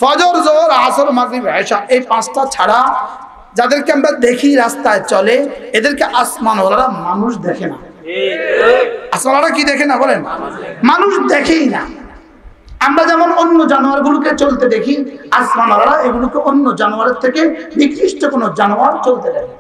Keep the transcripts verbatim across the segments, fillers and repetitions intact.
ফজর, যোহর, আসর, মাগরিব, ইশা, এই পাঁচটা ছাড়া যাদেরকে আমরা দেখি রাস্তায় চলে, এদেরকে আসমানওয়ালারা মানুষ দেখে না। আসমানওয়ালারা কি দেখে না বলেন? মানুষ দেখেই না। আমরা যেমন অন্য জানোয়ারগুলোকে চলতে দেখি, আসমানওয়ালারা এগুলোকে অন্য জানোয়ারের থেকে নিকৃষ্ট কোনো জানোয়ার চলতে দেখে।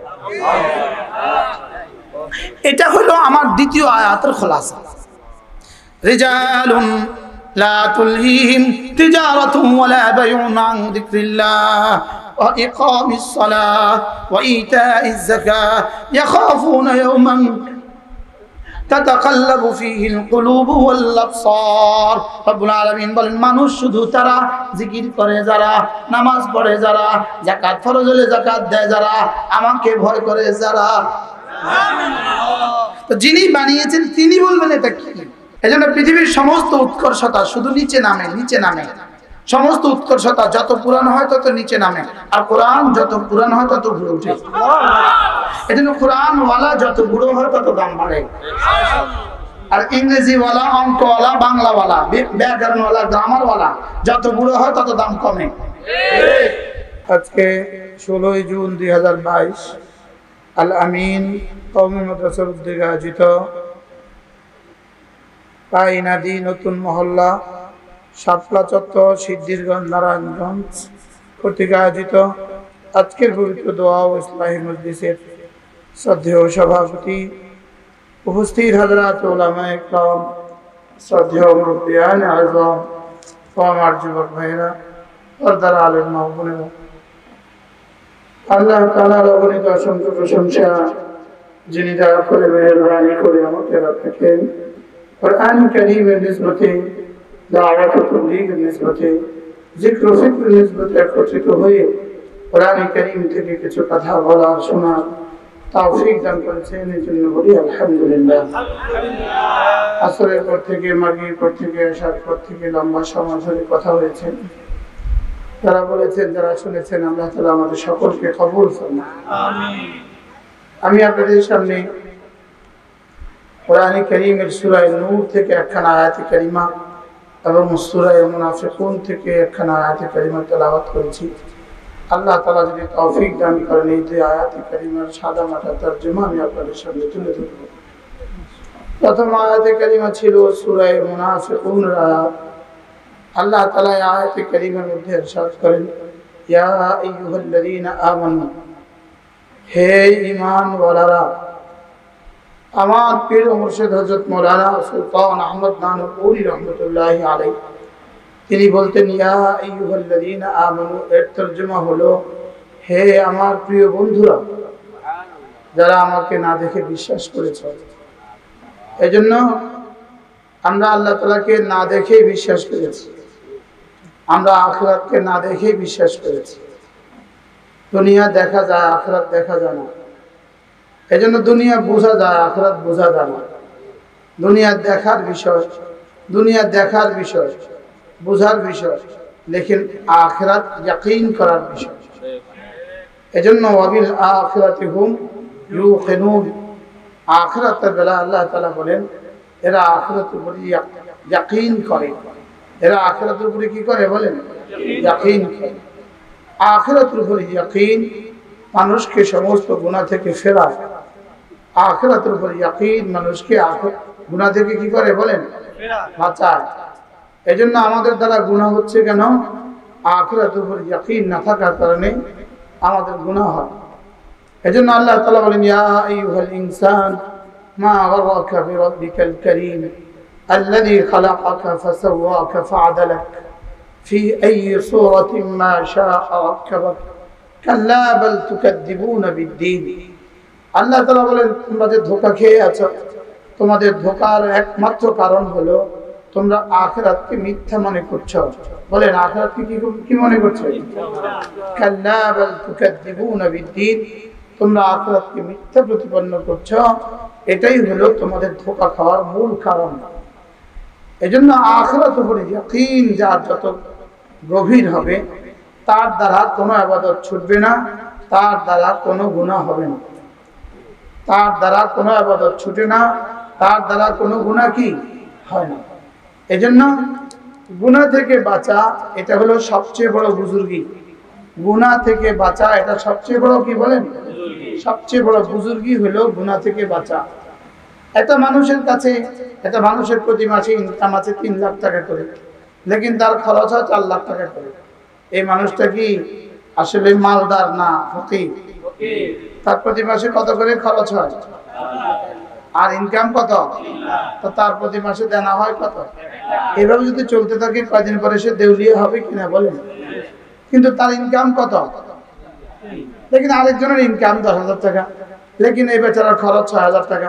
এটা হলো আমার দ্বিতীয় আয়াতের খোলাসা। রিজালুন লা তুলহিহিম তিজারাতুন ওয়ালা বাইউন আন যিকরিল্লাহ ওয়া ইকামিস সালাহ ওয়া ইতাইজ যাকাহ ইয়াখাফুনা ইয়াওমান তাতাকাল্লাবু ফীহিল কুলুবু ওয়াল আবসার। রব্বুল আলামিন বলেন, মানুষ শুধু তারা জিকির করে যারা, নামাজ পড়ে যারা, যাকাত ফরজ হলে যাকাত দেয় যারা, আমাকে ভয় করে যারা। তো যিনি বানিয়েছেন তিনি বলবেন এটা কি? এজন্য পৃথিবীর সমস্ত উৎকর্ষতা শুধু নিচে নামে, নিচে নামে। সমস্ত উৎকর্ষতা যত পুরানো হয় তত নিচে নামে, আর কোরআন যত পুরানো হয় তত ঘুরে ওঠে। এজন্য কোরআন ওয়ালা যত বুড়ো হয় তত দাম বাড়ে, আর ইংরেজি ওয়ালা, অঙ্ক ওয়ালা, বাংলা ওয়ালা, ব্যাকরণ ওয়ালা, গ্রামার ওয়ালা যত বুড়ো হয় তত দাম কমে। আজকে ষোলোই জুন দুই হাজার বাইশ আল আমিন কওমি মাদ্রাসার উদ্যোগে আয়োজিত পাইনাদি নতুন মহল্লা শাপলা চত্বর সিদ্ধিরগঞ্জ নারায়ণগঞ্জ কর্তৃক আয়োজিত আজকের পবিত্র দোয়া ও ইসলাহি মজলিসের শ্রদ্ধেয় সভাপতি, উপস্থিত হযরত উলামায়ে কেরাম, শ্রদ্ধেয় মুরব্বিয়ান আযম ও আমার যুবক ভাইরা, পর্দার আলেম মা ও বোনেরা, আল্লাহ তাআলার অগণিত অসংখ্য প্রশংসা যিনি দয়া করে মেহেরবানি করে আমাকে রাখেন কোরআন কারীমের নিসবতে, দাওয়াত ও তাবলীগের নিসবতে, জিক্র ও ফিক্রের নিসবতে একত্রিত হয়ে কোরআন কারীম থেকে কিছু কথা বলা শোনার তৌফিক দান করেছেন। এই জন্য বলি আলহামদুলিল্লাহ। আসরের পর থেকে, মাগরিবের পর থেকে, এশার পর থেকে লম্বা সময় ধরে কথা হয়েছে। যারা বলেছেন, যারা শুনেছেন, আল্লাহ তাআলা আমাদের সকলকে কবুল ফরমান। আমিন। আমি আপনাদের সামনে কোরআন কারীমের সূরা নূর থেকে একখানা আয়াতে কারিমা এবং সূরা মুনাফিকুন থেকে একখানা আয়াতে কারিমা তেলাওয়াত করেছি। আল্লাহ তাআলা যদি তৌফিক দান করেন, এই যে আয়াতে কারিমার সাদা মাটা তরজমা আমি আপনাদের সামনে তুলে ধরব। প্রথম আয়াতে কারিমা ছিল সূরা মুনাফিকুন এর আয়াত। আল্লাহ তাআলা এই আয়াতে কারিমার মধ্যে ইরশাদ করেন, ইয়া আইয়ুহাল্লাযীনা আমানু, হে ঈমানওয়ালারা। আমার পীর ও মুর্শিদ হযরত মাওলানা সুলতান আহমদ নানুপুরি রহমাতুল্লাহি আলাইহি তিনি বলতেন, ইয়া আইয়ুহাল্লাযীনা আমানু, এর তরজমা হলো, হে আমার প্রিয় বন্ধুরা যারা আমাকে না দেখে বিশ্বাস করেছে। এজন্য আমরা আল্লাহ তাআলাকে না দেখেই বিশ্বাস করেছি, আমরা আখিরাতকে না দেখেই বিশ্বাস করেছি। দুনিয়া দেখা যায়, আখিরাত দেখা যায় না। এজন্য দুনিয়া বোঝা যায়, আখিরাত বোঝা যায় না। দুনিয়া দেখার বিষয়, দুনিয়া দেখার বিষয়, বোঝার বিষয়, লেকিন আখিরাত ইয়াকিন করার বিষয়। এজন্য ওয়াবিল আখিরাতি হুম ইউকিনুন, আখিরাতের বেলা আল্লাহ তাআলা বলেন এরা আখিরাতের উপর ইয়াকিন করে। এরা আখিরাতের উপরে কি করে বলেন? ইয়াকিন করে। আখিরাতের উপর ইয়াকিন মানুষকে সমস্ত গুনাহ থেকে ফেরায়। আখিরাতের উপর ইয়াকিন মানুষকে গুনাহ থেকে কি করে বলেন? বাঁচায়। এজন্য আমাদের দ্বারা গুনাহ হচ্ছে কেন? আখিরাতের উপর ইয়াকিন না থাকার কারণে আমাদের গুনাহ হয়। এজন্য আল্লাহ তাআলা বলেন, ইয়া আইয়ুহাল ইনসান মা গাররাকা বিরাব্বিকাল কারীম আল্লাযী খালাকাকা ফাসাওয়াকা ফাআদালাক ফি আইয়ি সূরাতিন মা শাআ রাক্কাবাক কাল্লা বাল তুকাদ্দিবুনা বিদ্দীন। আল্লাহ তাআলা বলেন, তোমরা যে ধোঁকা খেয়ে আছো, তোমাদের ধোঁকার একমাত্র কারণ হলো তোমরা আখিরাতকে মিথ্যা মনে করছো। বলেন আখিরাতকে কি কি মনে করছো? কাল্লা বাল তুকাদ্দিবুনা বিদ্দীন, তোমরা আখিরাতকে মিথ্যা প্রতিপন্ন করছো। এটাই হলো তোমাদের ধোঁকা খাওয়ার মূল কারণ। এজন্য আখিরাতের উপরে ইয়াকিন যার যত গভীর হবে, তার দ্বারা কোনো ইবাদত ছুটবে না, তার দ্বারা কোনো গুনাহ হবে না। তার দ্বারা কোনো ইবাদত ছুটে না, তার দ্বারা কোনো গুনাহ কি হয় না। এজন্য গুনাহ থেকে বাঁচা এটা হলো সবচেয়ে বড় বুজুর্গি। গুনাহ থেকে বাঁচা এটা সবচেয়ে বড় কি বলেন, সবচেয়ে বড় বুজুর্গি হলো গুনাহ থেকে বাঁচা। একটা মানুষের কাছে একটা মানুষের প্রতি মাসে ইনকাম আছে তিন লাখ টাকা করে, লেকিন তার খরচ হয় চার লাখ টাকা করে। এই মানুষটা কি আসলে মালদার না ফকির? তার প্রতি মাসে কত করে খরচ হয় আর ইনকাম কত, তো তার প্রতি মাসে দেনা হয় কত? এভাবে যদি চলতে থাকে কয়দিন পরে সে দেউলিয়া হবে কিনা বলেন? কিন্তু তার ইনকাম কত, লেকিন আরেকজনের ইনকাম দশ হাজার টাকা, লেকিন এই বেচারার খরচ ছয় হাজার টাকা।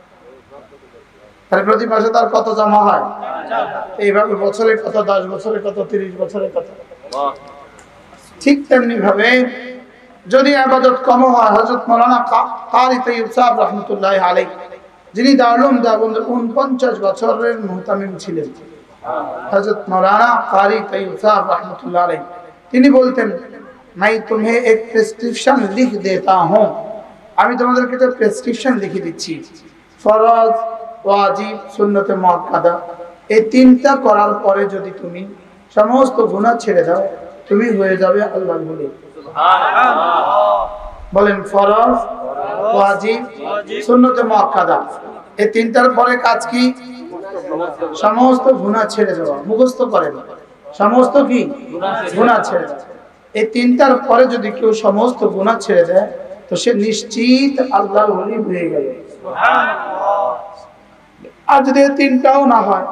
তার প্রতি মাসে তার কত জমা হয়? এইভাবে বছরে কত, দশ বছরে কত, তিরিশ বছরে কত। ঠিক তেমনি ভাবে যদি ইবাদত কম হয়, হযরত মাওলানা কারি তাইয়্যিব সাহেব রাহমাতুল্লাহি আলাইহি, যিনি দারুল উলুম দেওবন্দের উনপঞ্চাশ বছরের মুহতামিম ছিলেন, হযরত মাওলানা কারি তাইয়্যিব সাহেব রাহমাতুল্লাহি আলাইহি, তিনি বলতেন, मैं तुम्हें एक প্রেসক্রিপশন লিখ देता हूं, আমি তোমাদেরকে একটা প্রেসক্রিপশন লিখে দিচ্ছি। ফরজ, ওয়াজিব, সুন্নত মুআক্কাদা, এই তিনটা করার পরে যদি তুমি সমস্ত গুনাহ ছেড়ে দাও, তুমি হয়ে যাবে আল্লাহর ওলি। সুবহানাল্লাহ বলেন। ফরজ, ওয়াজিব, সুন্নত মুআক্কাদা, এই তিনটার পরে কাজ কি? সমস্ত গুনাহ ছেড়ে দেওয়া। মুখস্থ করেন, সমস্ত কি গুনাহ ছেড়ে দেওয়া। এই তিনটার পরে যদি কেউ সমস্ত গুনাহ ছেড়ে দেয়, তো সে নিশ্চিত আল্লাহর ওলি হয়ে গেল। সুবহানাল্লাহ। আর যদি এই তিনটাও না হয়,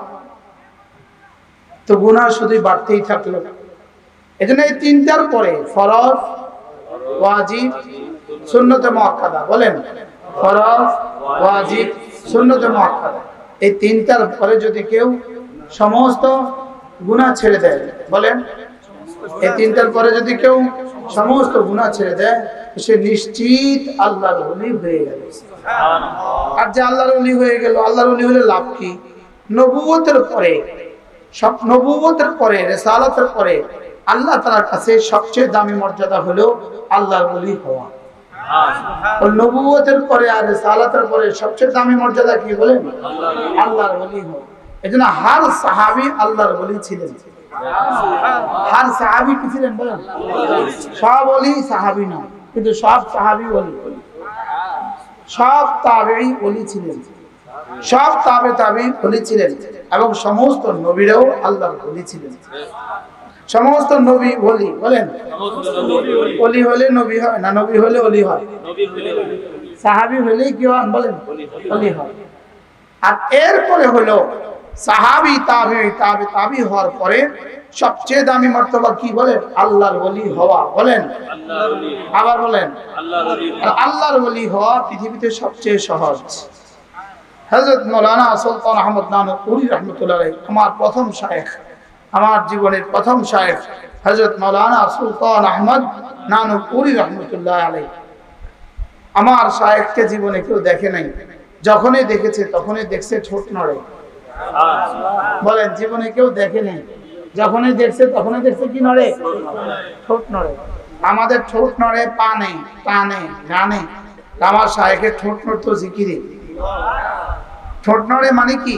তো গুনাহ শুধু বাড়তেই থাকলো। এজন্য এই তিনটার পরে ফরজ, ওয়াজিব, সুন্নত মুআক্কাদা, বলেন ফরজ, ওয়াজিব, সুন্নত মুআক্কাদা, এই তিনটার পরে যদি কেউ সমস্ত গুনাহ ছেড়ে দেয়, বলেন এই তিনটার পরে যদি কেউ সমস্ত গুনাহ ছেড়ে দেয়, সে নিশ্চিত আল্লাহর ওলি হয়ে গেল। সুবহানাল্লাহ। আর যে আল্লাহর ওলি হয়ে গেল, আল্লাহর ওলি হলে লাভ কি? নবুয়তের পরে, সব নবুয়তের পরে, রিসালাতের পরে আল্লাহ তাআলার কাছে সবচেয়ে দামি মর্যাদা হলো আল্লাহর ওলি হওয়া। সুবহানাল্লাহ। নবুয়তের পরে আর রিসালাতের পরে সবচেয়ে দামি মর্যাদা কি বলেন? আল্লাহর ওলি হওয়া। এজন্য হার সাহাবী আল্লাহর ওলি ছিলেন। হার সাহাবী কি ছিলেন বলেন? সব ওলি সাহাবী না, কিন্তু সব সাহাবী ওলি। সব তাবেঈ ওলি ছিলেন, সব তাবে তাবেঈন ওলি ছিলেন, এবং সমস্ত নবীরাও আল্লাহর ওলি ছিলেন। সমস্ত নবী ওলি, বলেন ওলি হলে নবী হয় না, নবী হলে ওলি হয়? সাহাবী হলে কি হয় বলেন? ওলি হয়। আর এরপরে হলো সাহাবী, তাবেঈ, তাবে তাবেঈ হওয়ার পরে সবচেয়ে দামি মর্তবা কি বলেন? আল্লাহর ওলি হওয়া। বলেন আল্লাহর ওলি। আবার বলেন আল্লাহর ওলি। আল্লাহর ওলি হওয়া পৃথিবীতে সবচেয়ে সহজ। হযরত মাওলানা সুলতান আহমদ নানুপুরি রাহমাতুল্লাহ আলাইহি, আমার প্রথম শায়েখ, আমার জীবনের প্রথম শায়েখ হযরত মাওলানা সুলতান আহমদ নানুপুরি রাহমাতুল্লাহ আলাইহি। আমার শায়েখকে জীবনে কেউ দেখে নাই, যখনই দেখেছে তখনই দেখছে ঠোঁট নড়ে। বলেন জীবনে কেউ দেখে নাই, যখনই দেখছে তখনই দেখছে কি নড়ে? ঠোঁট নড়ে। আমাদের ঠোঁট নড়ে পা নেই, পা নেই, না নেই। আমার শায়েখের ঠোঁট নড়তো জিকিরে। ঠোঁট নড়ে মানে কি?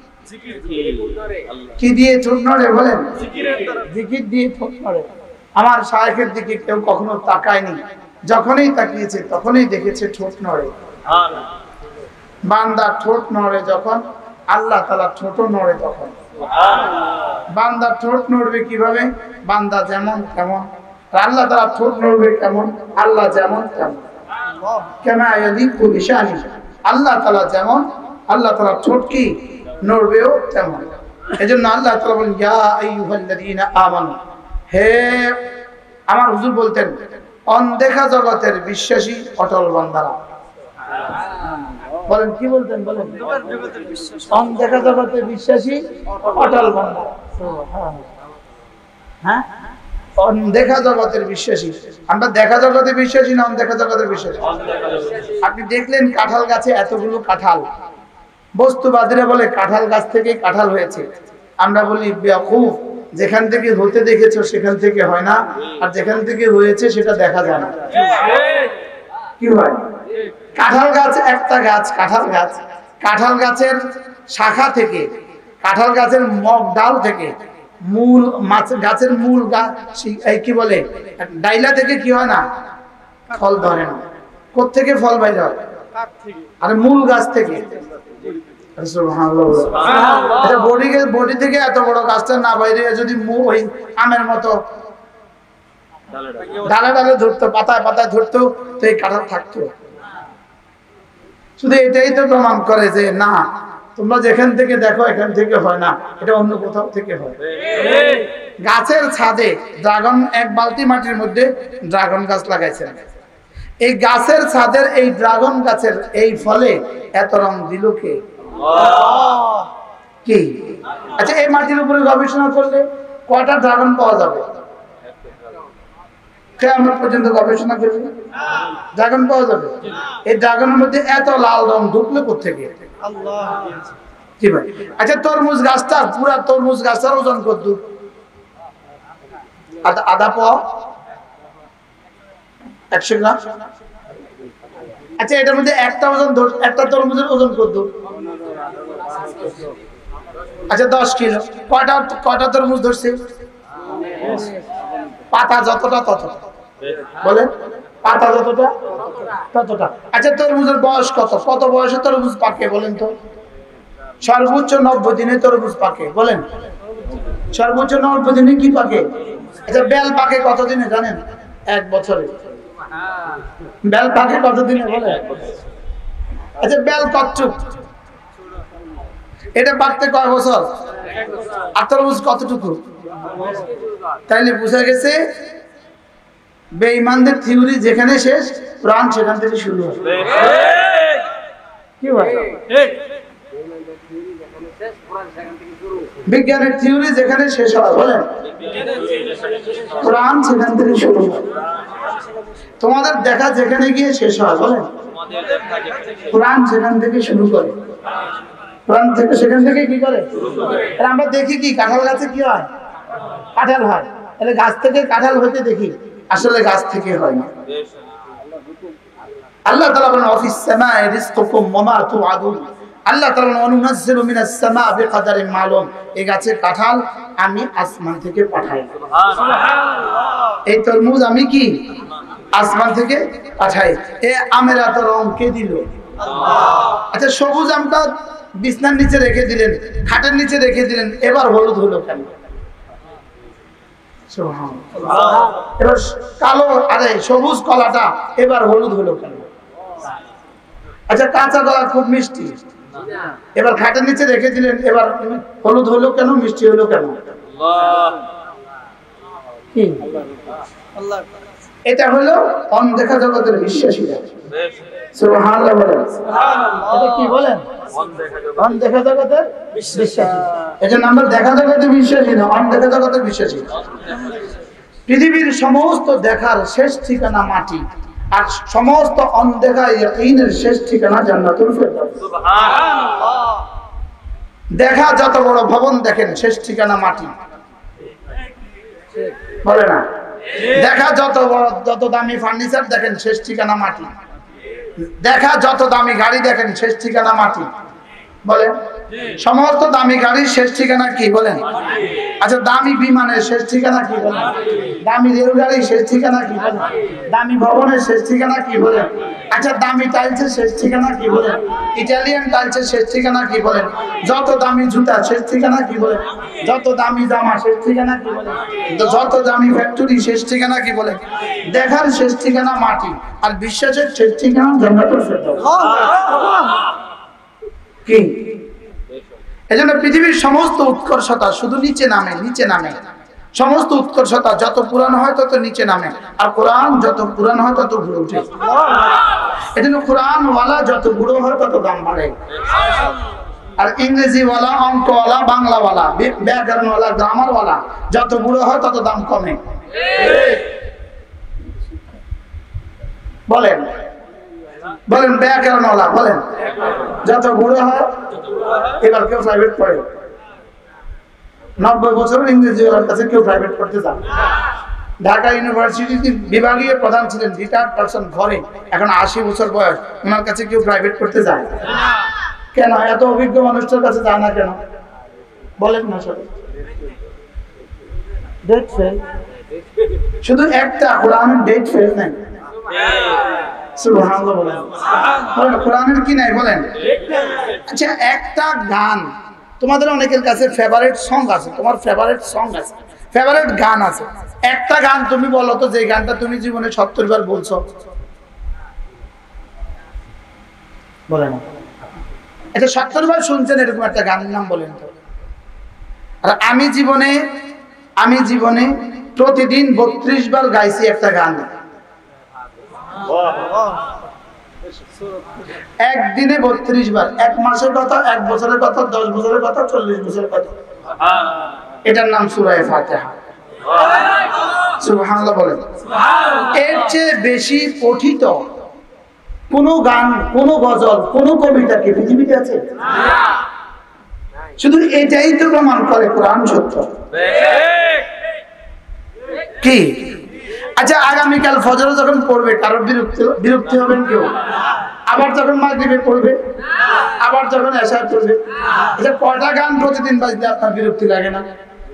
কি দিয়ে ঠোঁট নড়ে বলেন? জিকির দিয়ে ঠোঁট নড়ে। আমার শায়েখের দিকে কেউ কখনো তাকায়নি, যখনই তাকিয়েছে তখনই দেখেছে ঠোঁট নড়ে। বান্দা ঠোঁট নড়ে যখন, আল্লাহ তাআলা ঠোঁট নড়ে তখন। বান্দা ঠোঁট নড়বে কিভাবে? বান্দা যেমন তেমন। আল্লাহ তাআলা ঠোঁট নড়বে কেমন? আল্লাহ যেমন তেমন। কামা ইয়ালিকু বিশানি, আল্লাহ তাআলা যেমন, আল্লাহ তাআলা ঠোঁট কি নড়বেও তেমন। এজন্য আল্লাহ তাআলা বলেন, ইয়া আইয়ুহাল্লাযীনা আমানু, হে আমার হুজুর বলতেন, অনদেখা জগতের বিশ্বাসী অটল বান্দারা। বলেন কি বলতেন? বলেন অনদেখা জগতের বিশ্বাসী অটল বান্দা। হ্যাঁ, অনদেখা জগতের বিশ্বাসী। আমরা দেখা জগতের বিশ্বাসী না অনদেখা জগতের বিশ্বাসী? আপনি দেখলেন কাঁঠাল গাছে এতগুলো কাঁঠাল, বস্তুবাদীরা বলে কাঁঠাল গাছ থেকে কাঁঠাল হয়েছে। আমরা বলি বেয়াকুফ, যেখান থেকে হতে দেখেছো সেখান থেকে হয় না, আর যেখান থেকে হয়েছে সেটা দেখা যায় না। কি হয়? কাঁঠাল গাছ একটা গাছ, কাঁঠাল গাছ, কাঁঠাল গাছের শাখা থেকে, কাঁঠাল গাছের মগ ডাল থেকে মূল মাছ গাছের মূল এই কি বলে ডাইলা থেকে কি হয় না ফল ধরে না, কোত্থেকে ফল বাইরে হয়? আরে মূল গাছ থেকে। বডি বডি থেকে এত বড় গাছটা না বাইরে যদি ওই আমের মতো ডালে ডালে ধরতো, পাতায় পাতায় ধরতো, তো এই কাঁঠাল থাকতো। শুধু এটাই তো প্রমাণ করে যে না, তোমরা যেখান থেকে দেখো এখান থেকে হয় না, এটা অন্য কোথাও থেকে হয়। গাছের ছাদে ড্রাগন, এক বালতি মাটির মধ্যে ড্রাগন গাছ লাগাইছেন। এই গাছের ছাদের এই ড্রাগন গাছের এই ফলে এত রং দিল কে? কি? আচ্ছা, এই মাটির উপরে গবেষণা করলে কয়টা ড্রাগন পাওয়া যাবে? কিয়ামত পর্যন্ত গবেষণা করলে ড্রাগন পাওয়া যাবে? এই ড্রাগনের মধ্যে এত লাল রং ঢুকলো কোত্থেকে? কি ভাই? আচ্ছা, তরমুজ গাছটা, পুরা তরমুজ গাছটার ওজন কত? আধা পাওয়া, একশো গ্রাম। আচ্ছা, এটার মধ্যে একটা ওজন, একটা তরমুজের ওজন কত? আচ্ছা, দশ কিলো। কয়টা কয়টা তরমুজ ধরছে? পাতা যতটা ততটা, বলেন পাতা যতটা ততটা। আচ্ছা, তরমুজের বয়স কত? কত বয়সে তরমুজ পাকে বলেন তো? সর্বোচ্চ নব্বই দিনে তরমুজ পাকে, বলেন সর্বোচ্চ নব্বই দিনে কি পাকে? আচ্ছা, বেল পাকে কত দিনে জানেন? এক বছরে। বেল পাকে কত দিনে বলেন? আচ্ছা, বেল কতটুক? এটা পাকতে কয় বছর? আর তরমুজ কতটুকু? তাইলে বুঝা গেছে বেঈমানদের থিওরি যেখানে শেষ, কোরআন সেখান থেকে শুরু হয়। কি বলে? বিজ্ঞানের থিওরি যেখানে শেষ হয়, বলেন কোরআন সেখান থেকে শুরু হয়। তোমাদের দেখা যেখানে গিয়ে শেষ হয়, বলেন কোরআন সেখান থেকে শুরু করে। কোরআন থেকে সেখান থেকে কি করে? আমরা দেখি কি কাঁঠাল গাছে কি হয়? কাঁঠাল হয়। তাহলে গাছ থেকে কাঁঠাল হইতে দেখি, আসলে গাছ থেকে হয় না। আল্লাহ তাআলা বলেন অফিস সামা'i রিজকুকুম ওয়া মা তুআদুন। আল্লাহ তাআলা বলেন অনুনাজ্জিলু মিনাস সামা'i বিকাদারিন মালুম। এই গাছের কাঁঠাল আমি আসমান থেকে পাঠাই। সুবহানাল্লাহ। এই তরমুজ আমি কি আসমান থেকে পাঠাই। এই আমের এত রং কে দিল? আল্লাহ। আচ্ছা, সবুজ আমটা বিছনার নিচে রেখে দিলেন, খাটের নিচে রেখে দিলেন, এবার হলুদ হলো কেন? এবার কালো, আরে সবুজ কলাটা এবার হলুদ হলো কেন? আচ্ছা, কাঁচা কলা খুব মিষ্টি, এবার খাটের নিচে রেখে দিলেন, এবার হলুদ হলো কেন, মিষ্টি হলো কেন? এটা হলো অনদেখা জগতের বিশ্বাসীরা। সুবহানাল্লাহ বলেন। এটা কি বলেন? অনদেখা জগতের বিশ্বাসী। এজন্য আমরা দেখা জগতের বিশ্বাসী না, অনদেখা জগতের বিশ্বাসী। পৃথিবীর সমস্ত দেখার শেষ ঠিকানা মাটি, আর সমস্ত অনদেখা ইয়াকিনের শেষ ঠিকানা জান্নাতুল ফেরদাউস। সুবহানাল্লাহ। দেখা যত বড় ভবন দেখেন, শেষ ঠিকানা মাটি, বলে না? দেখা যত বড়, যত দামি ফার্নিচার দেখেন, শেষ ঠিকানা মাটি। দেখা যত দামি গাড়ি দেখেন, শেষ ঠিকানা মাটি, বলেন সমস্ত দামি গাড়ির শেষ ঠিকানা কি বলেন? আচ্ছা, দামি বিমানের শেষ ঠিকানা কি বলেন? দামি রেলগাড়ির শেষ ঠিকানা কি বলেন? দামি ভবনের শেষ ঠিকানা কি বলেন? আচ্ছা, দামি টাইলসের শেষ ঠিকানা কি বলেন? ইটালিয়ান টাইলসের শেষ ঠিকানা কি বলেন? যত দামি জুতা শেষ ঠিকানা কি বলেন? যত দামি জামা শেষ ঠিকানা কি বলেন? যত দামি ফ্যাক্টরি শেষ ঠিকানা কি বলেন? দেখার শেষ ঠিকানা মাটি, আর বিশ্বাসের শেষ ঠিকানা জান্নাতুল ফেরদাউস। কি? এজন্য পৃথিবীর সমস্ত উৎকর্ষতা শুধু নিচে নামে, নিচে নামে। সমস্ত উৎকর্ষতা যত পুরানো হয় তত নিচে নামে, আর কোরআন যত পুরানো হয় তত ঘুরে ওঠে। এজন্য কোরআন ওয়ালা যত বুড়ো হয় তত দাম বাড়ে, আর ইংরেজি ওয়ালা, অঙ্ক ওয়ালা, বাংলা ওয়ালা, ব্যাকরণ ওয়ালা, গ্রামার ওয়ালা যত বুড়ো হয় তত দাম কমে। বলেন বলেন ব্যাকরণ ওয়ালা বলেন যত বুড়ো হয়। এবার কেউ প্রাইভেট পড়ে, নব্বই বছরের ইংরেজি ওয়ালার কাছে কেউ প্রাইভেট পড়তে যান। ঢাকা ইউনিভার্সিটিতে বিভাগীয় প্রধান ছিলেন, রিটায়ার্ড পারসন, ঘরে এখন আশি বছর বয়স, ওনার কাছে কেউ প্রাইভেট পড়তে যায় কেন? এত অভিজ্ঞ মানুষটার কাছে যায় না কেন? বলেন না সবাই। ডেট ফেল, শুধু একটা কোরআনের ডেট ফেল নাই। সুবহানাল্লাহ বলেন, কোরআনের কি নাই বলেন? আচ্ছা, একটা গান তোমাদের অনেকের কাছে ফেভারিট সং আছে, তোমার ফেভারিট সং আছে, ফেভারিট গান আছে, একটা গান তুমি বলো তো যে গানটা তুমি জীবনে সত্তর বার বলছো, বলে না? এটা সত্তর বার শুনছেন এরকম একটা গানের নাম বলেন তো। আর আমি জীবনে আমি জীবনে প্রতিদিন বত্রিশ বার গাইছি একটা গান, একদিনে বত্রিশ বার, এক মাসের কথা, এক বছরের কথা, দশ বছরের কথা, চল্লিশ বছরের কথা। এটার নাম সূরা ফাতিহা। সুবহানাল্লাহ বলেন। এর চেয়ে বেশি পঠিত কোন গান, কোন গজল, কোন কবিতা কি পৃথিবীতে আছে? শুধু এটাই তো প্রমাণ করে কোরআন সত্য। কি? আচ্ছা, আগামীকাল ফজরে যখন পড়বে কারোর বিরক্তি বিরক্তি হবেন কেউ? আবার যখন মাগরিবে পড়বে, আবার যখন এশায় পড়বে, এটা কয়টা গান প্রতিদিন বাজলে আপনার বিরক্তি লাগে না?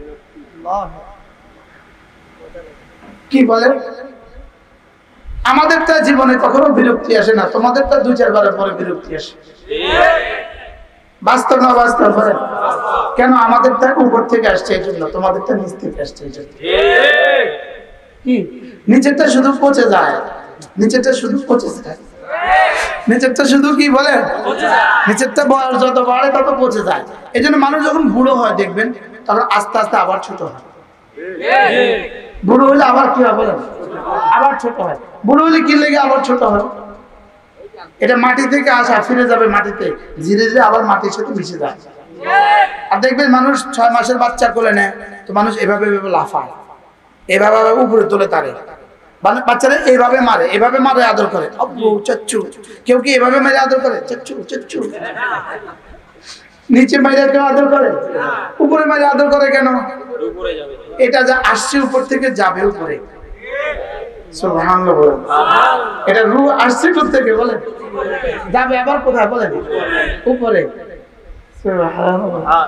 কি বলেন? আমাদেরটা জীবনে কখনো বিরক্তি আসে না, তোমাদেরটা দুই চারবারের পরে বিরক্তি আসে। বাস্তব না বাস্তব বলেন? কেন? আমাদেরটা উপর থেকে আসছে এই জন্য, তোমাদেরটা নিচ থেকে আসছে এই জন্য। কি? নিচেরটা শুধু পচে যায়, নিচেরটা শুধু পচে যায়, নিচেরটা শুধু কি বলেন, নিচেরটা বয়স যত বাড়ে তত পচে যায়। এই জন্য মানুষ যখন বুড়ো হয় দেখবেন তখন আস্তে আস্তে আবার ছোট হয়। বুড়ো হলে আবার কি হয় বলেন? আবার ছোট হয়। বুড়ো হলে কি লেগে আবার ছোট হয়? এটা মাটি থেকে আসা, ফিরে যাবে মাটিতে, ধীরে ধীরে আবার মাটির সাথে মিশে যায়। আর দেখবেন মানুষ ছয় মাসের বাচ্চা কোলে নেয় তো মানুষ এভাবে এভাবে লাফায়, এভাবে উপরে তোলে তারে, বাচ্চারা এইভাবে মারে, এভাবে মারে আদর করে, আব্বু চাচ্চু। কেউ কি এভাবে মেরে আদর করে? চাচ্চু চাচ্চু। নিচে মেরে কেউ আদর করে? উপরে মেরে আদর করে কেন? এটা যা আসছে উপর থেকে যাবে উপরে। সুবহানাল্লাহ বলেন। এটা রূহ আসছে কোথা থেকে বলেন? যাবে আবার কোথায় বলেন? উপরে। সুবহানাল্লাহ।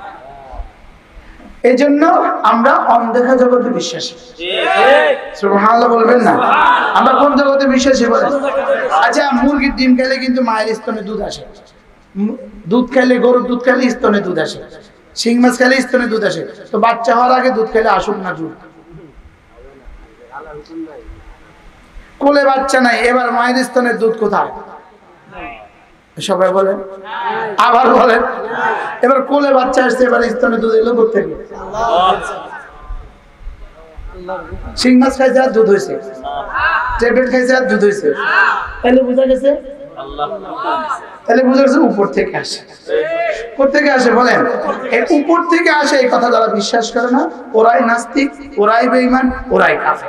এই জন্য আমরা অনদেখা জগতে বিশ্বাসী। সুবহানাল্লাহ বলবেন না? আমরা কোন জগতে বিশ্বাসী বলেন? আচ্ছা, মুরগির ডিম খেলে কিন্তু মায়ের স্তনে দুধ আসে, দুধ খেলে, গরুর দুধ খেলে স্তনে দুধ আসে, শিং মাছ খেলে স্তনে দুধ আসে। তো বাচ্চা হওয়ার আগে দুধ খেলে আসুক না দুধ? কোলে বাচ্চা নাই, এবার মায়ের স্তনের দুধ কোথায়? সবাই বলেন, আবার বলেন। এবার কোলে বাচ্চা আসছে, এবার স্তনে দুধ এলো কোথা থেকে? শিং মাছ খাইছে আর দুধ হয়েছে, ট্যাবলেট খাইছে আর দুধ হয়েছে, তাহলে বোঝা গেছে, তাহলে বোঝা গেছে উপর থেকে আসে। কোথেকে আসে বলেন? এই উপর থেকে আসে, এই কথা যারা বিশ্বাস করে না ওরাই নাস্তিক, ওরাই বেঈমান, ওরাই কাফের।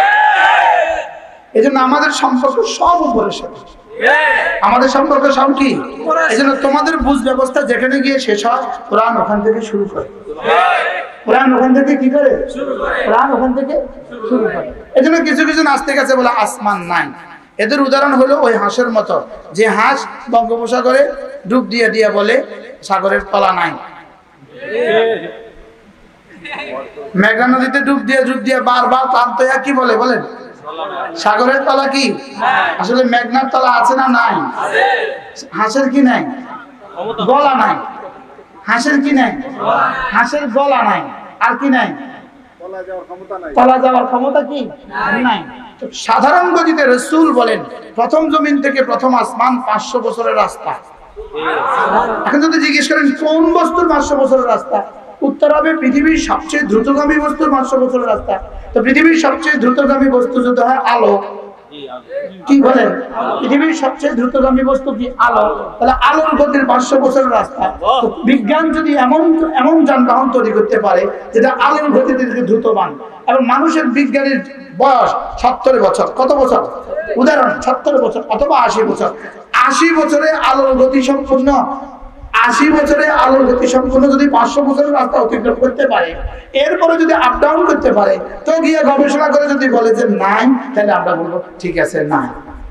এই জন্য আমাদের সম্পর্ক সব উপরের সাথে, আমাদের সম্পর্ক সব কি? এই জন্য তোমাদের বুঝ ব্যবস্থা যেখানে গিয়ে শেষ হয়, কোরআন ওখান থেকে শুরু করে। কোরআন ওখান থেকে কি করে? কোরআন ওখান থেকে শুরু করে। এই জন্য কিছু কিছু নাস্তিক আছে বলে আসমান নাই। এদের উদাহরণ হলো ওই হাঁসের মতো, যে হাঁস বঙ্গোপসাগরে ডুব দিয়ে দিয়ে বলে সাগরের তলা নাই। মেঘনা নদীতে ডুব দিয়ে ডুব দিয়ে বারবার ক্লান্ত হয়ে কি বলে বলেন? সাগরের তলা কি? আসলে মেঘনার তলা আছে না নাই? হাঁসের কি নাই? গলা নাই। হাঁসের কি নাই? হাঁসের গলা নাই। আর কি নাই? তলা যাওয়ার ক্ষমতা কি নাই। সাধারণ গতিতে রাসূল বলেন প্রথম জমিন থেকে প্রথম আসমান পাঁচশো বছরের রাস্তা। এখন যদি জিজ্ঞেস করেন কোন বস্তুর পাঁচশো বছরের রাস্তা, উত্তর হবে পৃথিবীর সবচেয়ে দ্রুতগামী বস্তুর পাঁচশো বছরের রাস্তা। তো পৃথিবীর সবচেয়ে দ্রুতগামী বস্তু যদি হয় আলো, কি বলেন? পৃথিবীর সবচেয়ে দ্রুতগামী বস্তু কি? আলো। তাহলে আলোর গতির পাঁচশো বছরের রাস্তা। তো বিজ্ঞান যদি এমন এমন যানবাহন তৈরি করতে পারে যেটা আলোর গতিতে দ্রুতমান, এবং মানুষের বিজ্ঞানের বয়স সত্তর বছর, কত বছর? উদাহরণ সত্তর বছর অথবা আশি বছর। আশি বছরে আলোর গতি সম্পূর্ণ, আশি বছরে আলোর গতি সম্পূর্ণ যদি পাঁচশো বছরের রাস্তা অতিক্রম করতে পারে, এরপরে যদি আপ ডাউন করতে পারে, তো গিয়ে গবেষণা করে যদি বলে যে নাই, তাহলে আমরা বলবো ঠিক আছে নাই।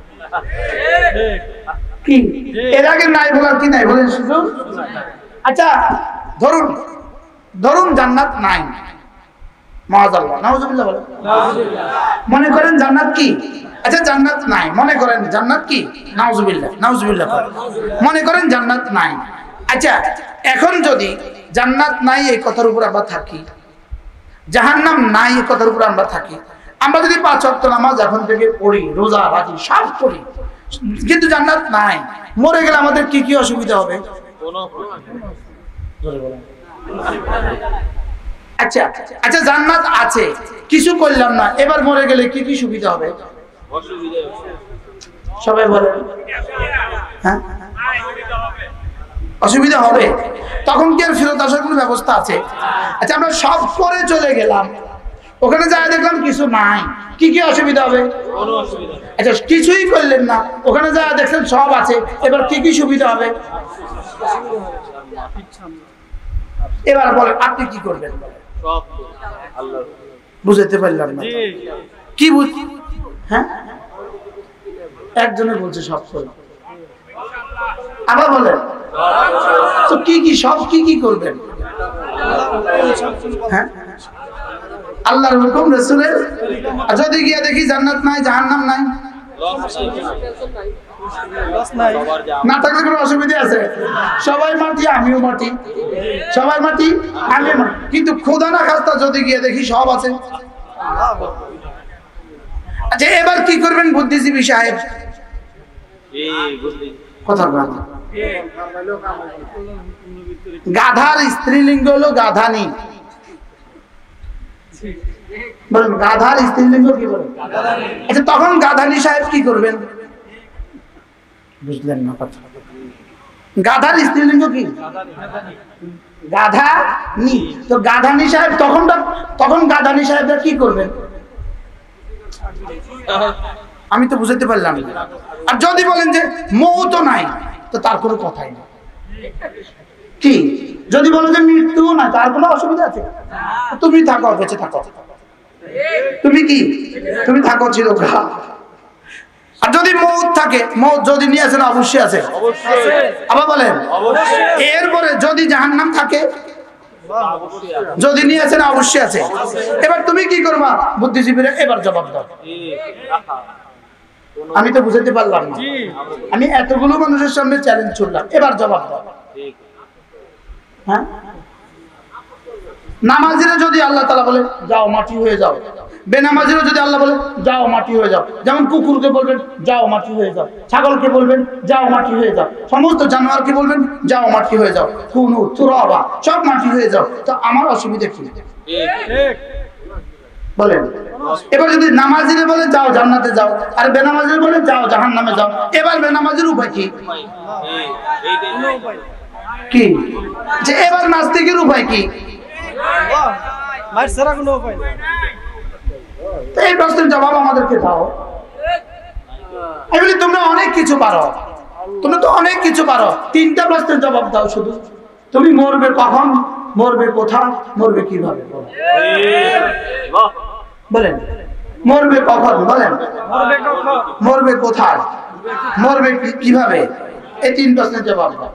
কি এর আগে নাই বলার কি নাই বলেন শুধু? আচ্ছা ধরুন ধরুন জান্নাত নাই, মাআযাল্লাহ, নাউযুবিল্লাহ বলেন। মনে করেন জান্নাত কি? আচ্ছা জান্নাত নাই, মনে করেন জান্নাত কি? নাউযুবিল্লাহ, নাউযুবিল্লাহ করেন। মনে করেন জান্নাত নাই। আচ্ছা এখন যদি জান্নাত নাই এই কথার উপর আমরা থাকি, জাহান্নাম নাই এই কথার উপর আমরা থাকি, আমরা যদি পাঁচ ওয়াক্ত নামাজ এখন থেকে পড়ি, রোজা রাখি, সব করি, কিন্তু জান্নাত নাই, মরে গেলে আমাদের কি কি অসুবিধা হবে? আচ্ছা আচ্ছা জান্নাত আছে, কিছু করলাম না, এবার মরে গেলে কি কি সুবিধা হবে? সবাই বলেন। হ্যাঁ অসুবিধা হবে। তখন কি আর ফেরত আসার কোনো ব্যবস্থা আছে? আচ্ছা আমরা সব করে চলে গেলাম, ওখানে যাই দেখলাম কিছু নাই, কি কি অসুবিধা হবে? আচ্ছা কিছুই করলেন না, ওখানে যাই দেখলেন সব আছে, এবার কি কি সুবিধা হবে? এবার বলেন আপনি কি করবেন? বুঝাতে পারলাম না, কি বুঝ? হ্যাঁ একজনে বলছে সব করবেন, আবার বলেন তো কি কি, সব কি কি করবেন? হ্যাঁ আল্লাহর হুকুম, রাসূলের। আর যদি গিয়ে দেখি জান্নাত নাই, জাহান্নাম নাই, না থাকলে কোনো অসুবিধা আছে? সবাই মাটি আমিও মাটি, সবাই মাটি আমিও মাটি, কিন্তু খোদা না খাস্তা যদি গিয়ে দেখি সব আছে। আচ্ছা এবার কি করবেন বুদ্ধিজীবী সাহেব? কথা বলেন। গাধার স্ত্রীলিঙ্গ হলো গাধানি, বলেন গাধার স্ত্রীলিঙ্গ কি বলেন? আচ্ছা তখন গাধানি সাহেব কি করবেন? বুঝলেন না কথা? গাধার স্ত্রীলিঙ্গ কি? গাধানি। তো গাধানি সাহেব তখন তখন গাধানি সাহেবরা কি করবেন? আমি তো বুঝাতে পারলাম। আর যদি বলেন যে মৌত নাই, তো তার কোনো কথাই না। কি যদি বলেন যে মৃত্যুও নাই, তার কোনো অসুবিধা আছে? তুমি থাকো, বেঁচে থাকো, তুমি কি তুমি থাকো চিরকাল। আর যদি মৌত থাকে, মৌত যদি নিয়ে আসেন অবশ্যই আছে, আবার বলেন। এরপরে যদি জাহান্নাম থাকে, যদি নিয়ে আসেন অবশ্যই আছে। এবার তুমি কি করবা বুদ্ধিজীবীরা? এবার জবাব দাও। আমি তো বুঝাতে পারলাম না, আমি এতগুলো মানুষের সামনে চ্যালেঞ্জ করলাম, এবার জবাব দাও। হ্যাঁ নামাজিরা যদি আল্লাহ তাআলা বলে যাও মাটি হয়ে যাও, বেনামাজিরা যদি আল্লাহ বলে যাও মাটি হয়ে যাও, যেমন কুকুরকে বলবেন যাও মাটি হয়ে যাও, ছাগলকে বলবেন যাও মাটি হয়ে যাও, সমস্ত জানোয়ারকে বলবেন যাও মাটি হয়ে যাও, কুনু তুরাবা সব মাটি হয়ে যাও, তো আমার অসুবিধা কি? বলেন। এবার যদি নামাজিরা বলে যাও জান্নাতে যাও, আর বেনামাজিরা বলে যাও জাহান্নামে যাও, এবার বেনামাজির উপায় কি? কি যে এবার নাস্তিকের উপায় কি? এই প্রশ্নের জবাব আমাদেরকে দাও। আমি বলি তোমরা অনেক কিছু পারো, তুমি তো অনেক কিছু পারো, তিনটা প্রশ্নের জবাব দাও শুধু। তুমি মরবে কখন, মরবে কোথায়, মরবে কিভাবে? বলেন মরবে কখন, বলেন মরবে কোথায়, মরবে কিভাবে, এই তিন প্রশ্নের জবাব দাও।